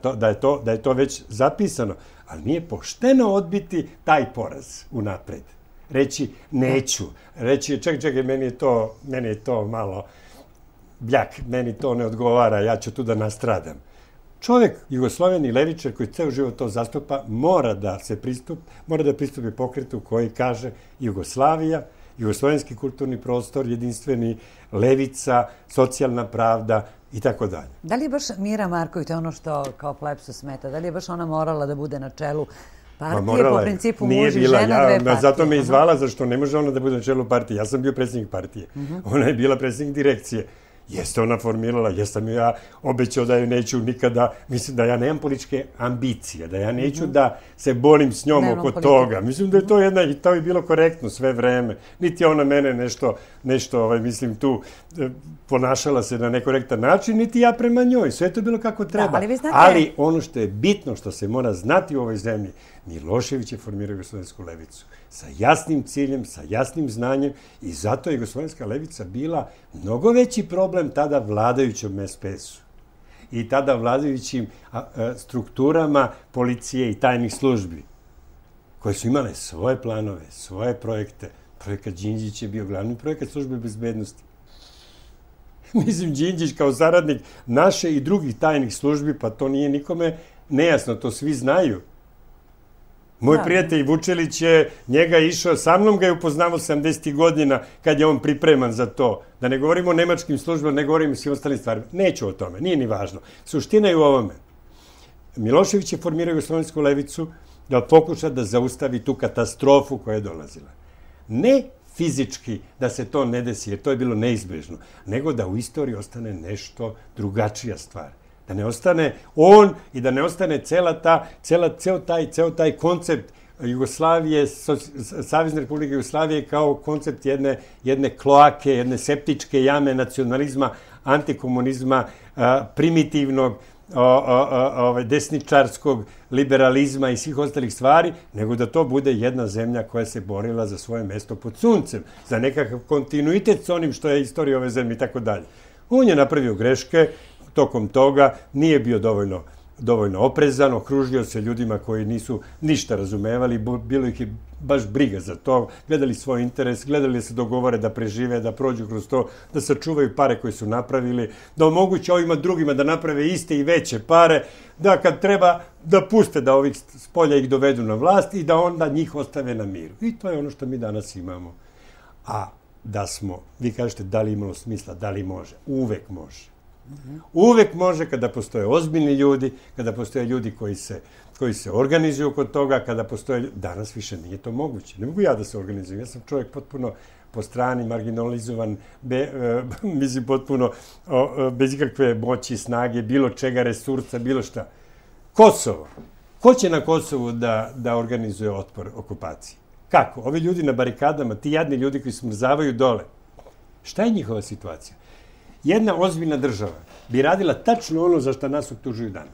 da je to već zapisano. Ali nije pošteno odbiti taj poraz unapred. Reći, neću. Reći, čekaj, meni je to malo bljak, meni to ne odgovara, ja ću tu da nastradam. Čovjek, Jugosloven i levičar koji ceo život to zastupa, mora da pristupi pokretu koji kaže Jugoslavija, jugoslovenski kulturni prostor, jedinstveni, levica, socijalna pravda i tako dalje.
Da li je baš Mira Marković, ono što kao plebsu smeta, da li je baš ona morala da bude na čelu partije po principu muž i žena dve partije?
Zato me izvala, zašto ne može ona da bude na čelu partije. Ja sam bio predsjednik partije. Ona je bila predsjednik direkcije. Jeste ona formirala, jesam ja obećao da je neću nikada, mislim da ja nemam političke ambicije, da ja neću da se borim s njom oko toga. Mislim da je to i to je bilo korektno sve vreme. Niti ona mene nešto, mislim, tu ponašala se na nekorektan način, niti ja prema njoj. Sve je to bilo kako treba. Ali ono što je bitno, što se mora znati u ovoj zemlji, Milošević je formirao jugoslovensku levicu sa jasnim ciljem, sa jasnim znanjem i zato je jugoslovenska levica bila mnogo veći problem tada vladajućom SPS-u i tada vladajućim strukturama policije i tajnih službi koje su imale svoje planove, svoje projekte. Projekat Đinđić je bio glavni projekat službe bezbednosti. Mislim, Đinđić kao saradnik naše i drugih tajnih službi, pa to nije nikome nejasno, to svi znaju. Moj prijatelj Vučelić je njega išao, sa mnom ga je upoznavao 70. godina kad je on pripreman za to. Da ne govorimo o nemačkim službama, ne govorimo o svim ostalim stvarima. Neću o tome, nije ni važno. Suština je u ovome. Milošević je formirao jugoslovensku levicu da pokuša da zaustavi tu katastrofu koja je dolazila. Ne fizički da se to ne desi, jer to je bilo neizbežno, nego da u istoriji ostane nešto drugačija stvar. Da ne ostane on i da ne ostane ceo taj koncept Jugoslavije, Savezne Republike Jugoslavije kao koncept jedne kloake, jedne septičke jame nacionalizma, antikomunizma, primitivnog, desničarskog liberalizma i svih ostalih stvari, nego da to bude jedna zemlja koja se borila za svoje mesto pod suncem, za nekakav kontinuitet s onim što je istorija ove zemlje i tako dalje. On je napravio greške, tokom toga nije bio dovoljno oprezan, okružio se ljudima koji nisu ništa razumevali, bilo ih je baš briga za to, gledali svoj interes, gledali da se dogovore da prežive, da prođu kroz to, da sačuvaju pare koje su napravili, da omoguće ovima drugima da naprave iste i veće pare, da kad treba da puste da ovih s polja ih dovedu na vlast i da onda njih ostave na miru. I to je ono što mi danas imamo. A da smo, vi kažete da li imalo smisla, da li može, uvek može. Uvek može kada postoje ozbiljni ljudi, kada postoje ljudi koji se organizuju kod toga, kada postoje... Danas više nije to moguće. Ne mogu ja da se organizujem. Ja sam čovjek potpuno po strani, marginalizovan, mislim potpuno bez ikakve moći, snage, bilo čega, resursa, bilo šta. Kosovo. Ko će na Kosovu da organizuje otpor okupaciji? Kako? Ovi ljudi na barikadama, ti jadni ljudi koji smrzavaju dole. Šta je njihova situacija? Jedna ozbiljna država bi radila tačno ono za što nas optužuju danas.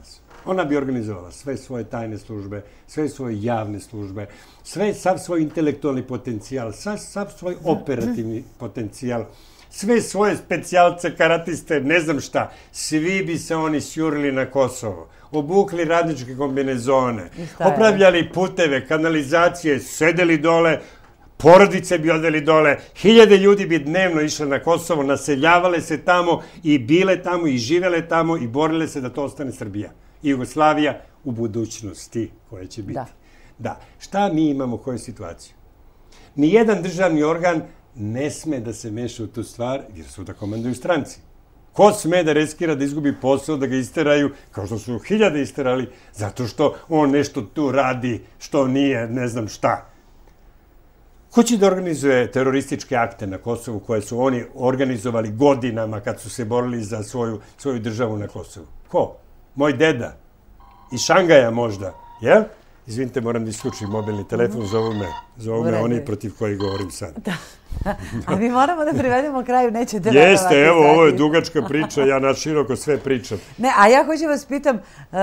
Ona bi organizovala sve svoje tajne službe, sve svoje javne službe, sav svoj intelektualni potencijal, sav svoj operativni potencijal, sve svoje specijalce, karatiste, ne znam šta. Svi bi se oni sjurili na Kosovo. Obukli radničke kombinezone, opravljali puteve, kanalizacije, sedeli dole, porodice bi odveli dole, 1000 ljudi bi dnevno išle na Kosovo, naseljavale se tamo i bile tamo i živele tamo i borile se da to ostane Srbija i Jugoslavija u budućnosti koja će biti. Da. Šta mi imamo, koju situaciju? Nijedan državni organ ne sme da se meša u tu stvar, jer su da komanduju stranci. Ko sme da riskira da izgubi posao, da ga isteraju, kao što su 1000 isterali, zato što on nešto tu radi što nije, ne znam šta. Ko će da organizuje terorističke akte na Kosovu koje su oni organizovali godinama kad su se borili za svoju državu na Kosovu? Ko? Moj deda. Iz Šangaja možda, jel? Izvinite, moram da isključim mobilni telefon, zovu me oni protiv kojih govorim sad.
Da. A mi moramo da privedemo kraju, nećete verovati.
Jeste, evo, ovo je dugačka priča, ja naširoko sve pričam.
Ne, a ja hoću vas pitam,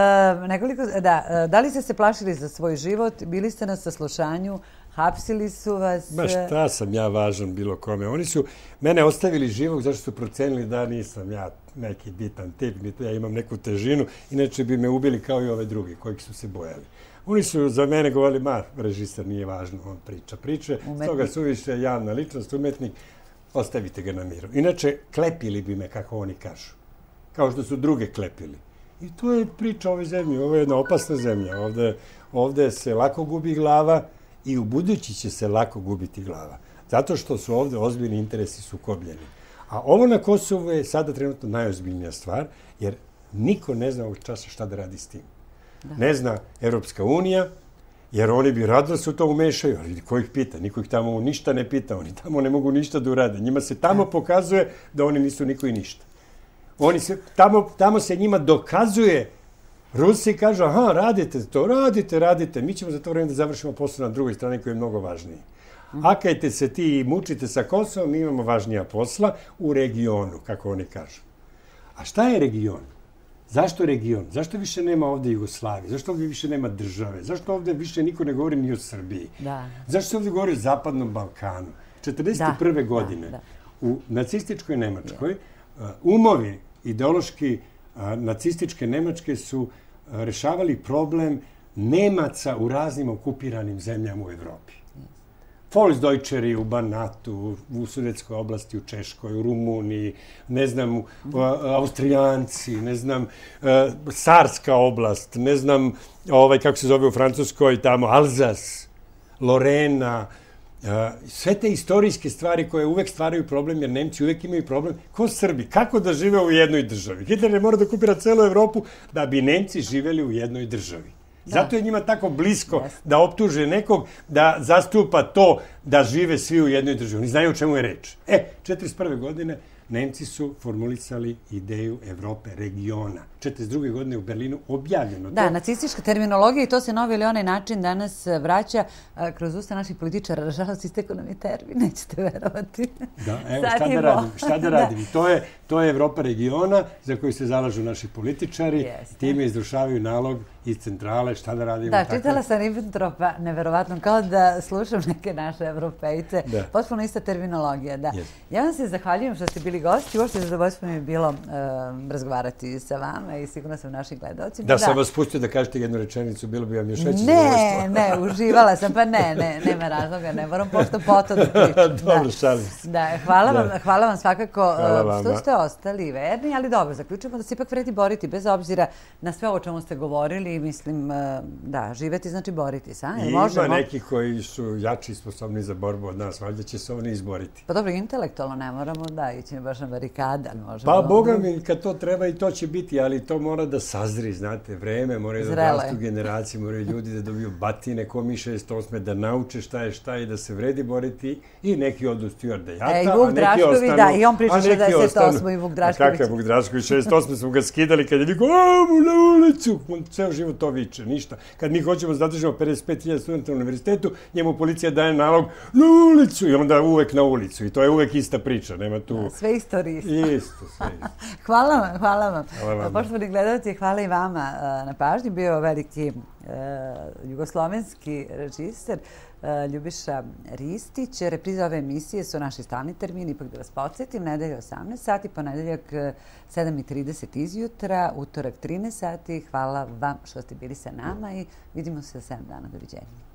da li ste se plašili za svoj život, bili ste na saslušanju, hapsili su vas?
Ma šta sam ja važan bilo kome? Oni su mene ostavili živog zašto su procenili da nisam ja neki bitan tip, ja imam neku težinu, inače bi me ubili kao i ove druge kojih su se bojali. Oni su za mene govorili, režiser nije važno, on priča priče, stoga suviše javna ličnost, umetnik, ostavite ga na miru. Inače, klepili bi me, kako oni kažu, kao što su druge klepili. I to je priča ove zemlje, ovo je jedna opasna zemlja, ovde se lako gubi glava i u budući će se lako gubiti glava, zato što su ovde ozbiljni interesi sukobljeni. A ovo na Kosovu je sada trenutno najozbiljnija stvar, jer niko ne zna ovog časa šta da radi s tim. Ne zna Evropska unija, jer oni bi rado se u to umešaju, ali ko ih pita? Niko ih tamo ništa ne pita, oni tamo ne mogu ništa da urade. Njima se tamo pokazuje da oni nisu niko i ništa. Tamo se njima dokazuje. Rusi kažu, radite to, radite. Mi ćemo za to vreme da završimo posao na drugoj strani koji je mnogo važniji. Akajte se ti i mučite sa Kosovom, mi imamo važnija posla u regionu, kako oni kažu. A šta je region? Zašto region? Zašto više nema ovde Jugoslavije? Zašto ovde više nema države? Zašto ovde više niko ne govori ni o Srbiji? Zašto se ovde govori o Zapadnom Balkanu? 1941. godine u nacističkoj Nemačkoj umovi ideološki nacističke Nemačke su rešavali problem Nemaca u raznim okupiranim zemljama u Evropi. Volksdeutscheri u Banatu, u Sudetskoj oblasti, u Češkoj, u Rumuniji, ne znam, Austrijanci, ne znam, Sarska oblast, ne znam, kako se zove u Francuskoj, tamo, Alzas, Lorena, sve te istorijske stvari koje uvek stvaraju problem, jer Nemci uvek imaju problem. Ko Srbi? Kako da žive u jednoj državi? Hitler ne mora da okupira celu Evropu da bi Nemci živeli u jednoj državi. Zato je njima tako blisko da optuže nekog da zastupa to da žive svi u jednoj državi. Oni znaju o čemu je reč. 1941. godine Nemci su formulisali ideju Evrope, regiona. 1942. godine u Berlinu objavljeno to.
Da, nacistička terminologija i to se na ovaj ili onaj način danas vraća kroz usta naših političara. Nažalost, istekao nam je termin, nećete verovati.
Da, evo, šta da radim? To je Evropa regiona za koju se zalažu naši političari. Time izvršavaju nalog iz centrale, šta da radimo.
Da, čitala sam Ribbentropa, neverovatno, kao da slušam neke naše evropejce. Potpuno ista terminologija, da. Ja vam se zahvaljujem što ste bili gosti. Uopšte zadovoljstvo mi je bilo razgovarati sa vama i sigurno sam našim gledalcima.
Da sam vas pustio da kažete jednu rečenicu, bilo bi vam još veće zadovoljstvo.
Ne, uživala sam, pa nema razloga, ne moram pošto potom da pričam.
Dobro, šalim se.
Da, hvala vam svakako što ste ostali verni, ali dobro, zaključujemo da se ipak vredi boriti, bez obzira na sve o čemu ste govorili. Mislim, da, živeti znači boriti se.
Ima neki koji su jači i sposobni za borbu od nas, valjda će se oni izboriti.
Pa dobro, intelektualno ne moramo da ići baš na barikade, ali možemo...
Pa, Boga mi, kad to treba i to će biti, ali to mora da sazri, znate, vreme, moraju da rastu generacije, moraju ljudi da dobiju batine, ko mi 68. da nauče šta je šta i da se vredi boriti i neki odu stjuardejata,
i Vuk Drašković, da, i on priča 68. i Vuk Drašković.
Kakav Vuk Drašković, 68. smo ga skidali kad je vikao, na ulicu, on ceo život to viče, ništa. Kad mi hoćemo da zadržimo 55.000 studenta u univerzitetu, njemu policija daje nalog na ulicu i onda uvek na ulicu i to je uvek ista priča, nema tu
isto Risto.
Isto, sve isto.
Hvala vam, hvala vam.
Hvala vam.
Poštovani gledalci, hvala i vama na pažnji. Bio veliki jugoslovenski režiser Ljubiša Ristić. Repriza ove emisije su naši stalni termini, ipak da vas podsjetim, nedelja 18 sati, ponedeljak 7:30 izjutra, utorak 13 sati. Hvala vam što ste bili sa nama i vidimo se za 7 dana. Doviđenja.